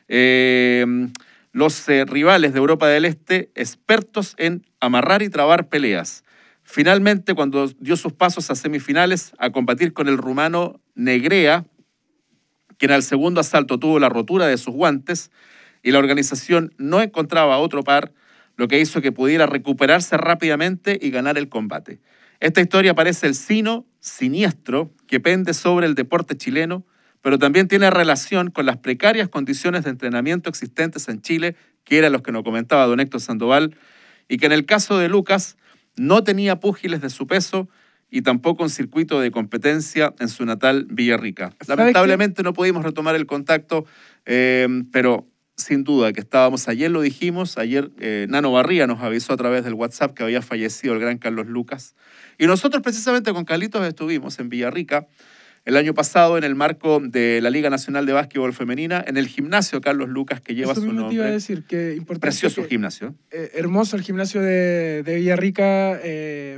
eh, los eh, rivales de Europa del Este expertos en amarrar y trabar peleas. Finalmente, cuando dio sus pasos a semifinales a combatir con el rumano Negrea, quien al segundo asalto tuvo la rotura de sus guantes y la organización no encontraba otro par, lo que hizo que pudiera recuperarse rápidamente y ganar el combate. Esta historia parece el sino siniestro que pende sobre el deporte chileno, pero también tiene relación con las precarias condiciones de entrenamiento existentes en Chile, que eran los que nos comentaba don Héctor Sandoval, y que en el caso de Lucas no tenía púgiles de su peso y tampoco un circuito de competencia en su natal Villarrica. Lamentablemente no pudimos retomar el contacto, eh, pero sin duda que estábamos, ayer lo dijimos, ayer eh, Nano Barría nos avisó a través del WhatsApp que había fallecido el gran Carlos Lucas. Y nosotros precisamente con Carlitos estuvimos en Villarrica el año pasado en el marco de la Liga Nacional de Básquetbol Femenina, en el gimnasio Carlos Lucas, que lleva
Eso
su
mismo
nombre.
Te iba a decir, que importante
Precioso
que,
gimnasio.
Eh, hermoso el gimnasio de, de Villarrica, eh,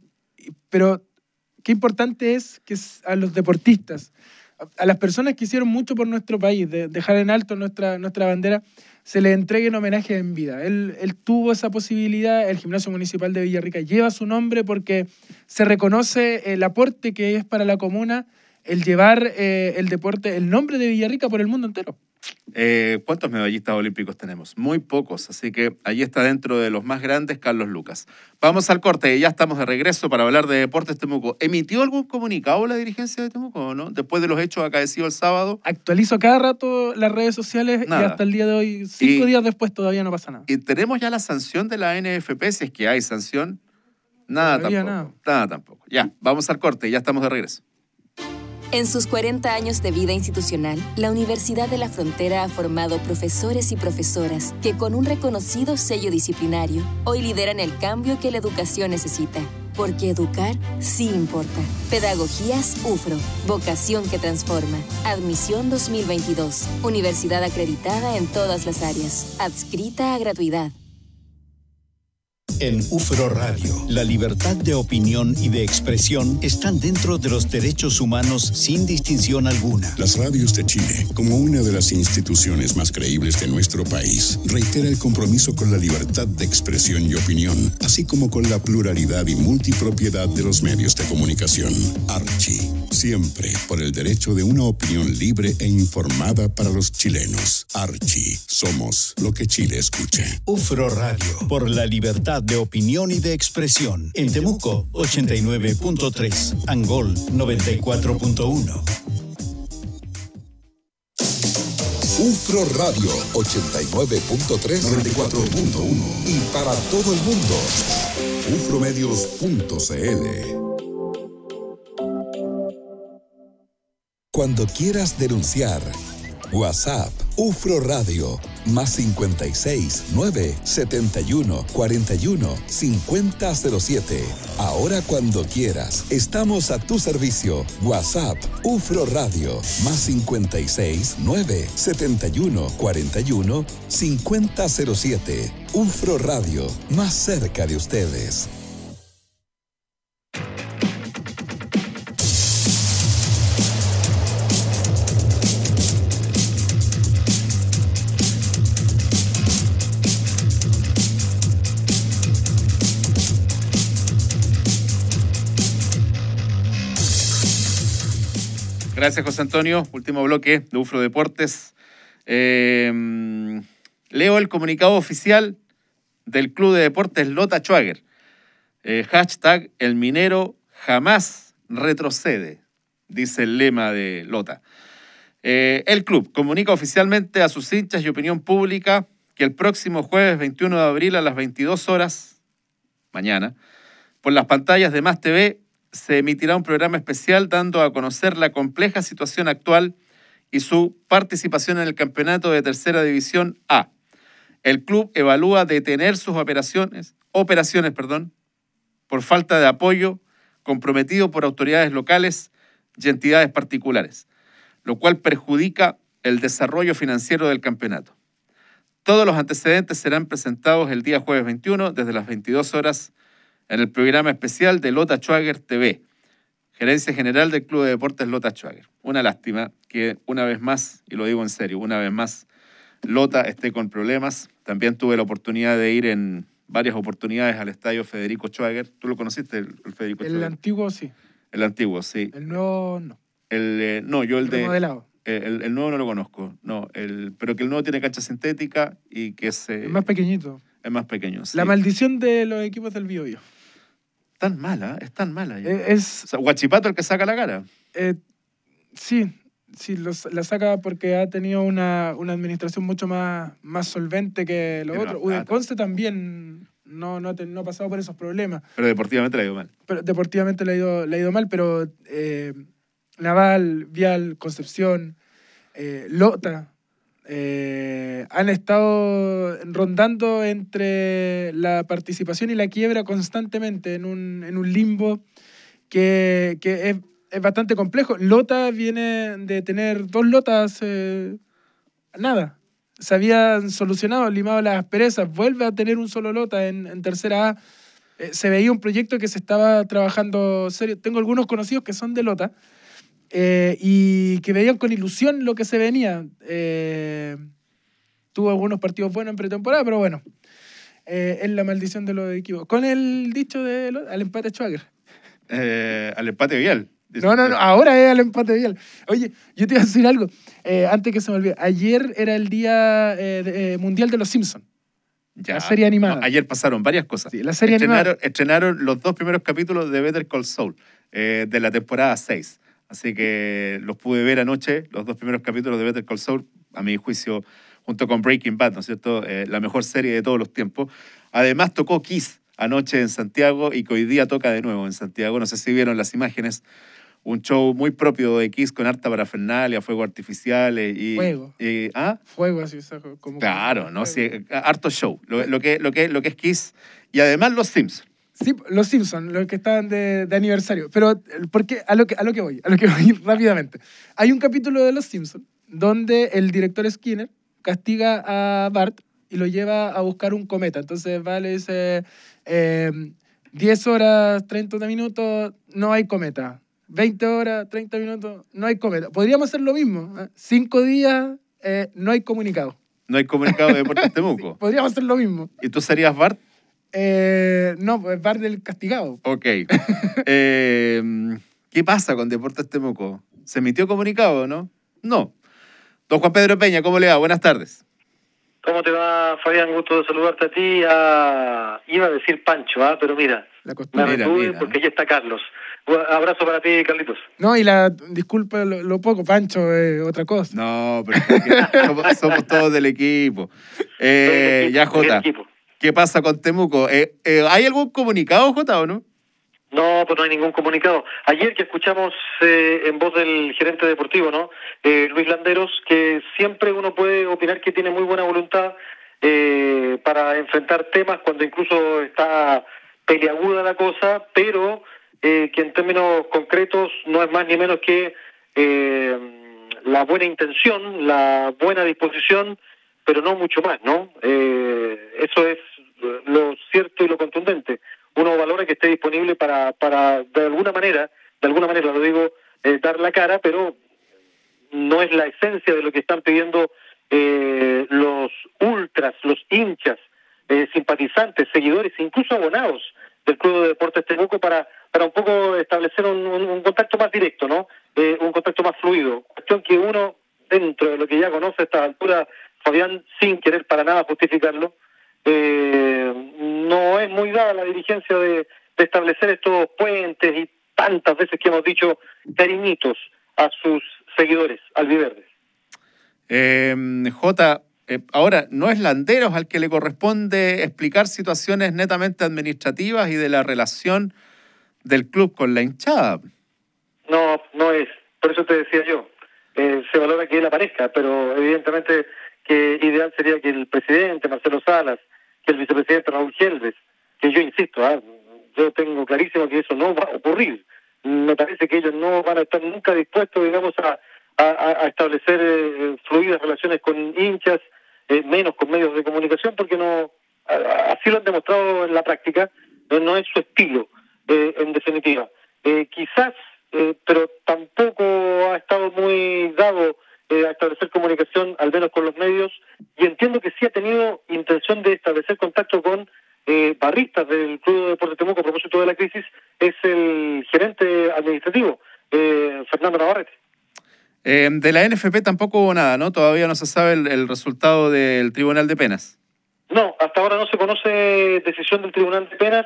pero qué importante es que a los deportistas, a, a las personas que hicieron mucho por nuestro país, de dejar en alto nuestra, nuestra bandera, se les entreguen homenaje en vida. Él, él tuvo esa posibilidad, el gimnasio municipal de Villarrica lleva su nombre porque se reconoce el aporte que es para la comuna el llevar eh, el deporte, el nombre de Villarrica por el mundo entero.
Eh, ¿Cuántos medallistas olímpicos tenemos? Muy pocos, así que ahí está dentro de los más grandes Carlos Lucas. Vamos al corte y ya estamos de regreso para hablar de Deportes Temuco. ¿Emitió algún comunicado la dirigencia de Temuco o no? Después de los hechos acaecidos el sábado.
Actualizo cada rato las redes sociales
Nada.
y hasta el día de hoy, cinco
Y-
días después, todavía no pasa nada.
Y tenemos ya la sanción de la N F P, si es que hay sanción. Nada
Todavía
tampoco. Nada tampoco. Ya, vamos al corte y ya estamos de regreso.
En sus cuarenta años de vida institucional, la Universidad de la Frontera ha formado profesores y profesoras que con un reconocido sello disciplinario hoy lideran el cambio que la educación necesita. Porque educar sí importa. Pedagogías U F R O, vocación que transforma. Admisión dos mil veintidós. Universidad acreditada en todas las áreas. Adscrita a gratuidad.
En U F R O Radio, la libertad de opinión y de expresión están dentro de los derechos humanos sin distinción alguna.
Las radios de Chile, como una de las instituciones más creíbles de nuestro país, reitera el compromiso con la libertad de expresión y opinión, así como con la pluralidad y multipropiedad de los medios de comunicación. Archi, siempre por el derecho de una opinión libre e informada para los chilenos. Archi, somos lo que Chile escucha.
U F R O Radio, por la libertad de opinión y de expresión. En Temuco, ochenta y nueve punto tres. Angol, noventa y cuatro punto uno.
U F R O Radio ochenta y nueve punto tres, noventa y cuatro punto uno y para todo el mundo, u f r o medios punto c l. Cuando quieras denunciar, WhatsApp U F R O Radio más cincuenta y seis, nueve, setenta y uno, cuarenta y uno, cincuenta cero siete. Ahora cuando quieras, estamos a tu servicio. WhatsApp U F R O Radio más cincuenta y seis, nueve, setenta y uno, cuarenta y uno, cincuenta cero siete. U F R O Radio, más cerca de ustedes.
Gracias, José Antonio. Último bloque de U F R O Deportes. Eh, leo el comunicado oficial del Club de Deportes Lota Schwager. Eh, hashtag El Minero jamás retrocede, dice el lema de Lota. Eh, el club comunica oficialmente a sus hinchas y opinión pública que el próximo jueves veintiuno de abril a las veintidós horas, mañana, por las pantallas de Más T V, se emitirá un programa especial dando a conocer la compleja situación actual y su participación en el campeonato de Tercera División A. El club evalúa detener sus operaciones, operaciones, perdón, por falta de apoyo comprometido por autoridades locales y entidades particulares, lo cual perjudica el desarrollo financiero del campeonato. Todos los antecedentes serán presentados el día jueves veintiuno desde las veintidós horas en el programa especial de Lota Schwager T V, Gerencia General del Club de Deportes Lota Schwager. Una lástima que una vez más, y lo digo en serio, una vez más, Lota esté con problemas. También tuve la oportunidad de ir en varias oportunidades al estadio Federico Schwager. ¿Tú lo conociste, el, el Federico
El
Schwager?
antiguo sí,
El antiguo, sí.
el nuevo no.
El, eh, no, yo el de...
Remodelado.
eh, El, el nuevo no lo conozco, no, el, pero que el nuevo tiene cancha sintética y que es, eh,
Es más pequeñito.
es más pequeño. Sí.
La maldición de los equipos del Biobío.
Tan mala, es tan mala. ya.
Eh, es,
O sea, Huachipato el que saca la cara.
eh, sí, sí, los- la saca porque ha tenido una, una administración mucho más, más solvente que los
Tiene
otros.
más plata.
Udeconce también no, no, ha ten- no ha pasado por esos problemas.
Pero deportivamente le ha ido mal.
Pero deportivamente le ha ido, le ha ido mal, pero eh, Naval, Vial, Concepción, eh, Lota, eh, han estado rondando entre la participación y la quiebra constantemente en un, en un limbo que, que es, es bastante complejo. Lota viene de tener dos lotas, eh, nada. Se habían solucionado, limado las asperezas, vuelve a tener un solo Lota en, en tercera A. Eh, se veía un proyecto que se estaba trabajando serio. Tengo algunos conocidos que son de Lota eh, y que veían con ilusión lo que se venía. Eh, tuvo algunos partidos buenos en pretemporada, pero bueno, eh, es la maldición de los equipos. Con el dicho de Lota, al empate Schwager.
Eh, al empate vial.
No, no, no, ahora es el empate de Vial. Oye, yo te iba a decir algo, eh, antes que se me olvide. Ayer era el día eh, de, eh, mundial de los Simpsons.
Ya.
La serie animada.
No, ayer pasaron varias cosas.
Sí, la serie
estrenaron,
animada.
estrenaron los dos primeros capítulos de Better Call Saul, eh, de la temporada seis. Así que los pude ver anoche, los dos primeros capítulos de Better Call Saul, a mi juicio, junto con Breaking Bad, ¿no es cierto? Eh, la mejor serie de todos los tiempos. Además tocó Kiss anoche en Santiago y que hoy día toca de nuevo en Santiago. No sé si vieron las imágenes. Un show muy propio de Kiss con harta parafernalia, fuegos artificiales y...
Fuego.
Y, ¿ah?
Fuego, así, o sea, como...
Claro,
como
¿no?
fuego.
Sí, harto show. Lo, lo, que, lo, que, lo que es Kiss. Y además los Simpsons.
Sí, los Simpsons, los que estaban de, de aniversario. Pero, porque a lo, que, a lo que voy, a lo que voy rápidamente. Hay un capítulo de los Simpsons donde el director Skinner castiga a Bart y lo lleva a buscar un cometa. Entonces va, le dice, eh, diez horas, treinta minutos, no hay cometa. veinte horas, treinta minutos, no hay cometa. Podríamos hacer lo mismo. ¿eh? Cinco días, eh, no hay comunicado.
No hay comunicado de Deportes Temuco.
Sí, podríamos hacer lo mismo.
¿Y tú serías Bart?
Eh, no, pues Bart del castigado.
Ok. eh, ¿Qué pasa con Deportes Temuco? ¿Se emitió comunicado, no? No. Don Juan Pedro Peña, ¿cómo le va? Buenas tardes.
¿Cómo te va, Fabián? Gusto de saludarte a ti. A... Iba a decir Pancho, ¿ah? Pero mira,
La
me
costumbre.
Mira,
retuve
mira.
porque ya está Carlos. Un abrazo para ti, Carlitos.
No, y la, disculpa lo, lo poco, Pancho, es otra cosa.
No, pero es que somos, somos todos del equipo. Eh,
Del
ya,
equipo, del
Jota.
equipo.
¿Qué pasa con Temuco? Eh, eh, ¿Hay algún comunicado, Jota, o no?
No, pues no hay ningún comunicado. Ayer que escuchamos eh, en voz del gerente deportivo, ¿no? Eh, Luis Landeros, que siempre uno puede opinar que tiene muy buena voluntad eh, para enfrentar temas cuando incluso está peleaguda la cosa, pero eh, que en términos concretos no es más ni menos que eh, la buena intención, la buena disposición, pero no mucho más, ¿no? Eh, eso es lo cierto y lo contundente. Uno valora que esté disponible para, para de alguna manera, de alguna manera lo digo, eh, dar la cara, pero no es la esencia de lo que están pidiendo eh, los ultras, los hinchas, eh, simpatizantes, seguidores, incluso abonados del Club de Deportes Temuco para, para un poco establecer un, un, un contacto más directo, ¿no? Eh, un contacto más fluido. Cuestión que uno, dentro de lo que ya conoce a esta altura, Fabián, sin querer para nada justificarlo, eh, no es muy dada la dirigencia de, de establecer estos puentes y tantas veces que hemos dicho cariñitos a sus seguidores albiverdes.
Eh, Jota, eh, ahora, ¿no es Landeros al que le corresponde explicar situaciones netamente administrativas y de la relación del club con la hinchada?
No, no es. Por eso te decía yo. Eh, se valora que él aparezca, pero evidentemente que ideal sería que el presidente Marcelo Salas, que el vicepresidente Raúl Gelves, que yo insisto, ¿eh? yo tengo clarísimo que eso no va a ocurrir. Me parece que ellos no van a estar nunca dispuestos, digamos, a, a, a establecer eh, fluidas relaciones con hinchas, eh, menos con medios de comunicación, porque no a, a, así lo han demostrado en la práctica, no, no es su estilo, eh, en definitiva. Eh, quizás, eh, pero tampoco ha estado muy dado eh, a establecer comunicación, al menos con los medios, y entiendo que sí ha tenido intención de establecer contacto con eh, barristas del Club de Deportes Temuco a propósito de la crisis, es el gerente administrativo, eh, Fernando Navarrete.
Eh, de la N F P tampoco hubo nada, ¿no? Todavía no se sabe el, el resultado del Tribunal de Penas.
No, hasta ahora no se conoce decisión del Tribunal de Penas.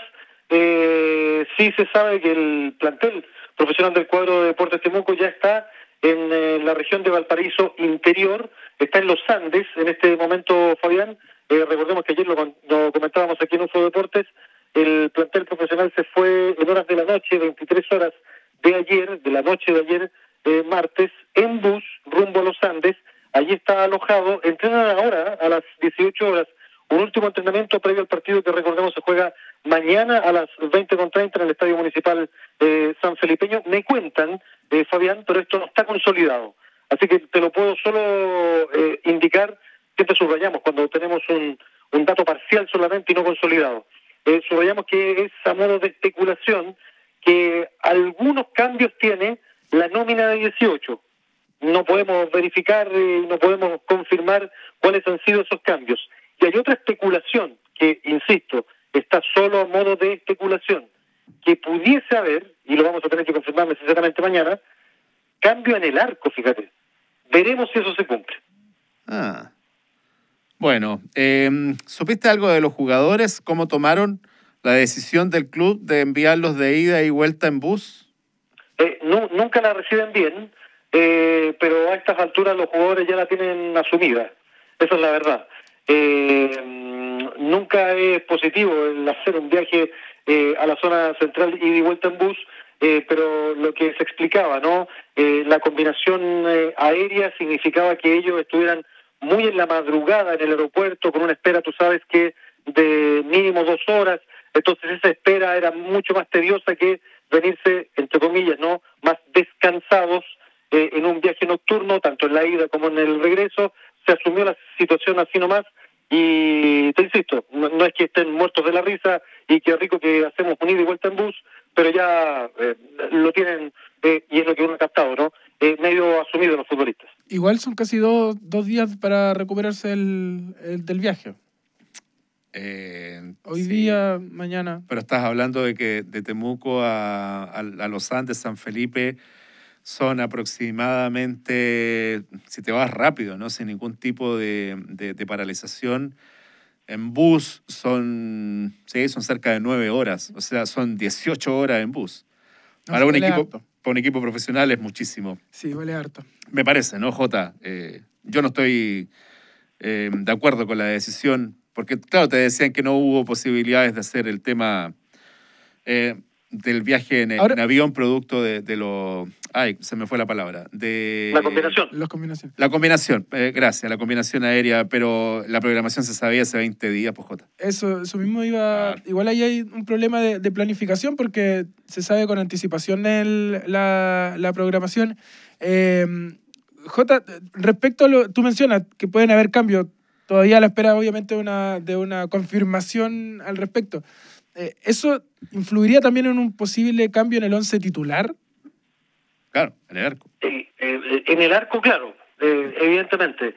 Eh, sí se sabe que el plantel profesional del cuadro de Deportes Temuco ya está en eh, la región de Valparaíso interior, está en los Andes en este momento, Fabián. Eh, recordemos que ayer lo, lo comentábamos aquí en Ufro Deportes, el plantel profesional se fue en horas de la noche, veintitrés horas de ayer, de la noche de ayer, eh, martes, en bus rumbo a los Andes. Allí está alojado, entrenan ahora a las dieciocho horas, un último entrenamiento previo al partido que recordemos se juega mañana a las veinte con treinta en el Estadio Municipal eh, San Felipeño. Me cuentan, eh, Fabián, pero esto no está consolidado. Así que te lo puedo solo eh, indicar, siempre subrayamos cuando tenemos un, un dato parcial solamente y no consolidado. Eh, subrayamos que es a modo de especulación que algunos cambios tiene la nómina de dieciocho. No podemos verificar y eh, no podemos confirmar cuáles han sido esos cambios. Y hay otra especulación que, insisto, está solo a modo de especulación, que pudiese haber, y lo vamos a tener que confirmar necesariamente mañana, cambio en el arco, fíjate. Veremos si eso se cumple.
Ah. Bueno, eh, ¿supiste algo de los jugadores? ¿Cómo tomaron la decisión del club de enviarlos de ida y vuelta en bus?
Eh, no, nunca la reciben bien, eh, pero a estas alturas los jugadores ya la tienen asumida. Esa es la verdad. Eh, nunca es positivo el hacer un viaje eh, a la zona central ida y vuelta en bus, eh, pero lo que se explicaba, ¿no? Eh, la combinación eh, aérea significaba que ellos estuvieran muy en la madrugada en el aeropuerto, con una espera, tú sabes, que de mínimo dos horas. Entonces esa espera era mucho más tediosa que venirse, entre comillas, ¿no? Más descansados eh, en un viaje nocturno, tanto en la ida como en el regreso. Se asumió la situación así nomás y te insisto, no, no es que estén muertos de la risa y qué rico que hacemos un ida y vuelta en bus, pero ya eh, lo tienen, eh, y es lo que uno ha captado, ¿no? Eh, medio asumido los futbolistas.
Igual son casi dos, dos días para recuperarse el, el del viaje.
Eh,
Hoy
sí.
día, mañana.
Pero estás hablando de que de Temuco a, a, a Los Andes, San Felipe, son aproximadamente, si te vas rápido, ¿no? Sin ningún tipo de, de, de paralización. En bus son, sí, son cerca de nueve horas, o sea, son dieciocho horas en bus.
No,
Para,
sí,
un
vale
equipo,
harto.
para un equipo profesional es muchísimo.
Sí, vale harto.
Me parece, ¿no, Jota? Eh, yo no estoy eh, de acuerdo con la decisión, porque, claro, te decían que no hubo posibilidades de hacer el tema eh, del viaje en,
Ahora,
en avión producto de, de lo... Ay, se me fue la palabra. De,
La combinación.
Las combinaciones.
La combinación, eh, gracias, la combinación aérea, pero la programación se sabía hace veinte días, pues, Jota.
Eso, eso mismo iba...
Claro.
Igual ahí hay un problema de, de planificación porque se sabe con anticipación el, la, la programación. Eh, Jota, respecto a lo... Tú mencionas que pueden haber cambios. Todavía a la espera, obviamente, una, de una confirmación al respecto. Eh, ¿Eso influiría también en un posible cambio en el once titular?
Claro, en el arco.
Eh, eh, en el arco, claro, eh, evidentemente.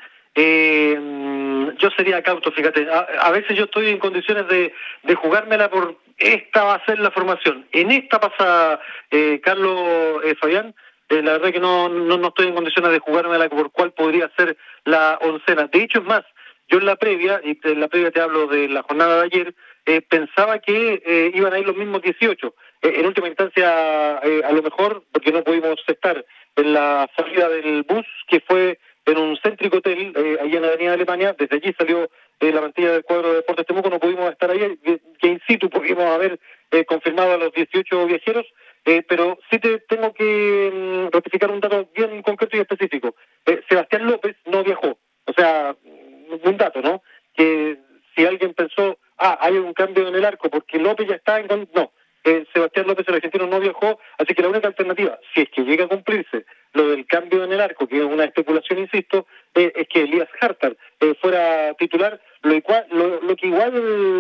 Eh, yo sería cauto, fíjate. A, a veces yo estoy en condiciones de, de jugármela por esta va a ser la formación. En esta pasa, eh, Carlos eh, Fabián, eh, la verdad que no, no, no estoy en condiciones de jugármela por cuál podría ser la oncena. De hecho, es más, yo en la previa, y en la previa te hablo de la jornada de ayer, eh, pensaba que eh, iban a ir los mismos dieciocho. Eh, en última instancia, eh, a lo mejor, porque no pudimos estar en la salida del bus, que fue en un céntrico hotel, eh, allí en la Avenida Alemania. Desde allí salió eh, la plantilla del cuadro de Deportes Temuco, no pudimos estar ahí, que, que in situ pudimos haber eh, confirmado a los dieciocho viajeros, eh, pero sí te tengo que mm, ratificar un dato bien concreto y específico. Eh, Sebastián López no viajó, o sea, un dato, ¿no? Que si alguien pensó, ah, hay un cambio en el arco porque López ya está en... No, eh, Sebastián López, el argentino, no viajó, así que la única alternativa, si es que llega a cumplirse lo del cambio en el arco, que es una especulación, insisto, eh, es que Elías Hartar eh, fuera titular, lo, igual, lo, lo que igual,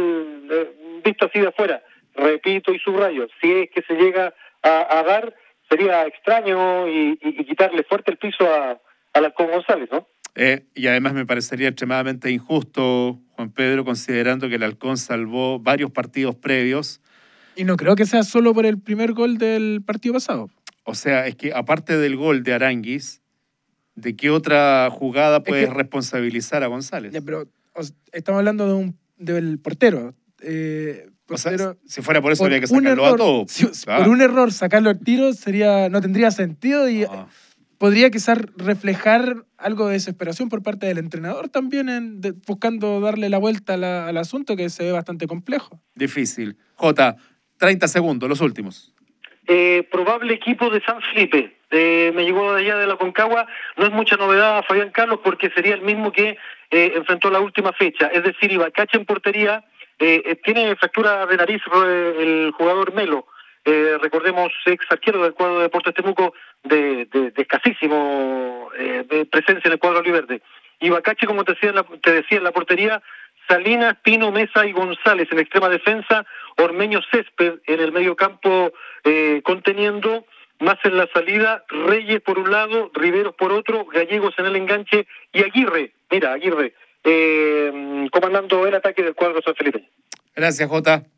eh, visto así de afuera, repito y subrayo, si es que se llega a, a dar, sería extraño y, y, y quitarle fuerte el piso a, a Alarcón González, ¿no?
Eh, y además me parecería extremadamente injusto, Juan Pedro, considerando que el Halcón salvó varios partidos previos.
Y no creo que sea solo por el primer gol del partido pasado.
O sea, es que aparte del gol de Aranguis, ¿de qué otra jugada puedes
que,
responsabilizar a González?
Ya, pero o sea, estamos hablando de un, del portero. Eh, portero
o sea, si fuera por eso
por
habría que sacarlo
error,
a todo.
Si, claro. Por un error sacarlo al tiro sería, no tendría sentido y
no.
podría quizás reflejar algo de desesperación por parte del entrenador también, en, de, buscando darle la vuelta a la, al asunto que se ve bastante complejo.
Difícil. Jota, treinta segundos, los últimos.
Eh, probable equipo de San Felipe. Eh, me llegó de allá de la Concagua. No es mucha novedad a Fabián Carlos porque sería el mismo que eh, enfrentó la última fecha. Es decir, Ibacache en portería. Eh, eh, tiene fractura de nariz eh, el jugador Melo. Eh, recordemos, ex arquero del cuadro de Deportes Temuco, de, de, de escasísimo eh, de presencia en el cuadro oliverde. Ibacache, como te decía, en la, te decía, en la portería, Salinas, Pino, Mesa y González en extrema defensa, Ormeño, Césped en el medio campo eh, conteniendo, más en la salida, Reyes por un lado, Riveros por otro, Gallegos en el enganche y Aguirre, mira, Aguirre, eh, comandando el ataque del cuadro San Felipe.
Gracias, Jota.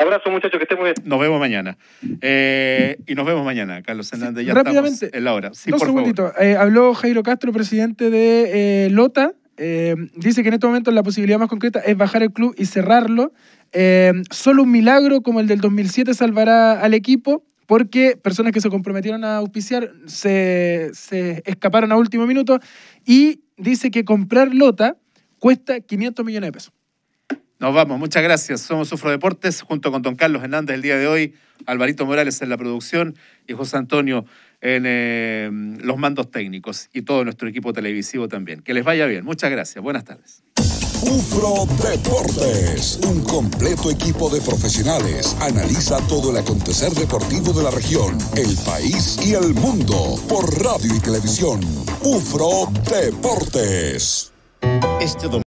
Abrazo, muchachos, que estén muy bien.
Nos vemos mañana. Eh, y nos vemos mañana, Carlos Hernández. Ya
rápidamente,
estamos en la hora. Sí,
dos
por
segunditos.
favor.
Eh, habló Jairo Castro, presidente de eh, Lota. Eh, dice que en este momento la posibilidad más concreta es bajar el club y cerrarlo. Eh, solo un milagro como el del dos mil siete salvará al equipo, porque personas que se comprometieron a auspiciar se, se escaparon a último minuto, y dice que comprar Lota cuesta quinientos millones de pesos.
Nos vamos, muchas gracias. Somos Ufro Deportes, junto con don Carlos Hernández el día de hoy, Alvarito Morales en la producción y José Antonio en eh, los mandos técnicos, y todo nuestro equipo televisivo también. Que les vaya bien. Muchas gracias. Buenas tardes.
Ufro Deportes, un completo equipo de profesionales. Analiza todo el acontecer deportivo de la región, el país y el mundo por radio y televisión. Ufro Deportes.
Este domingo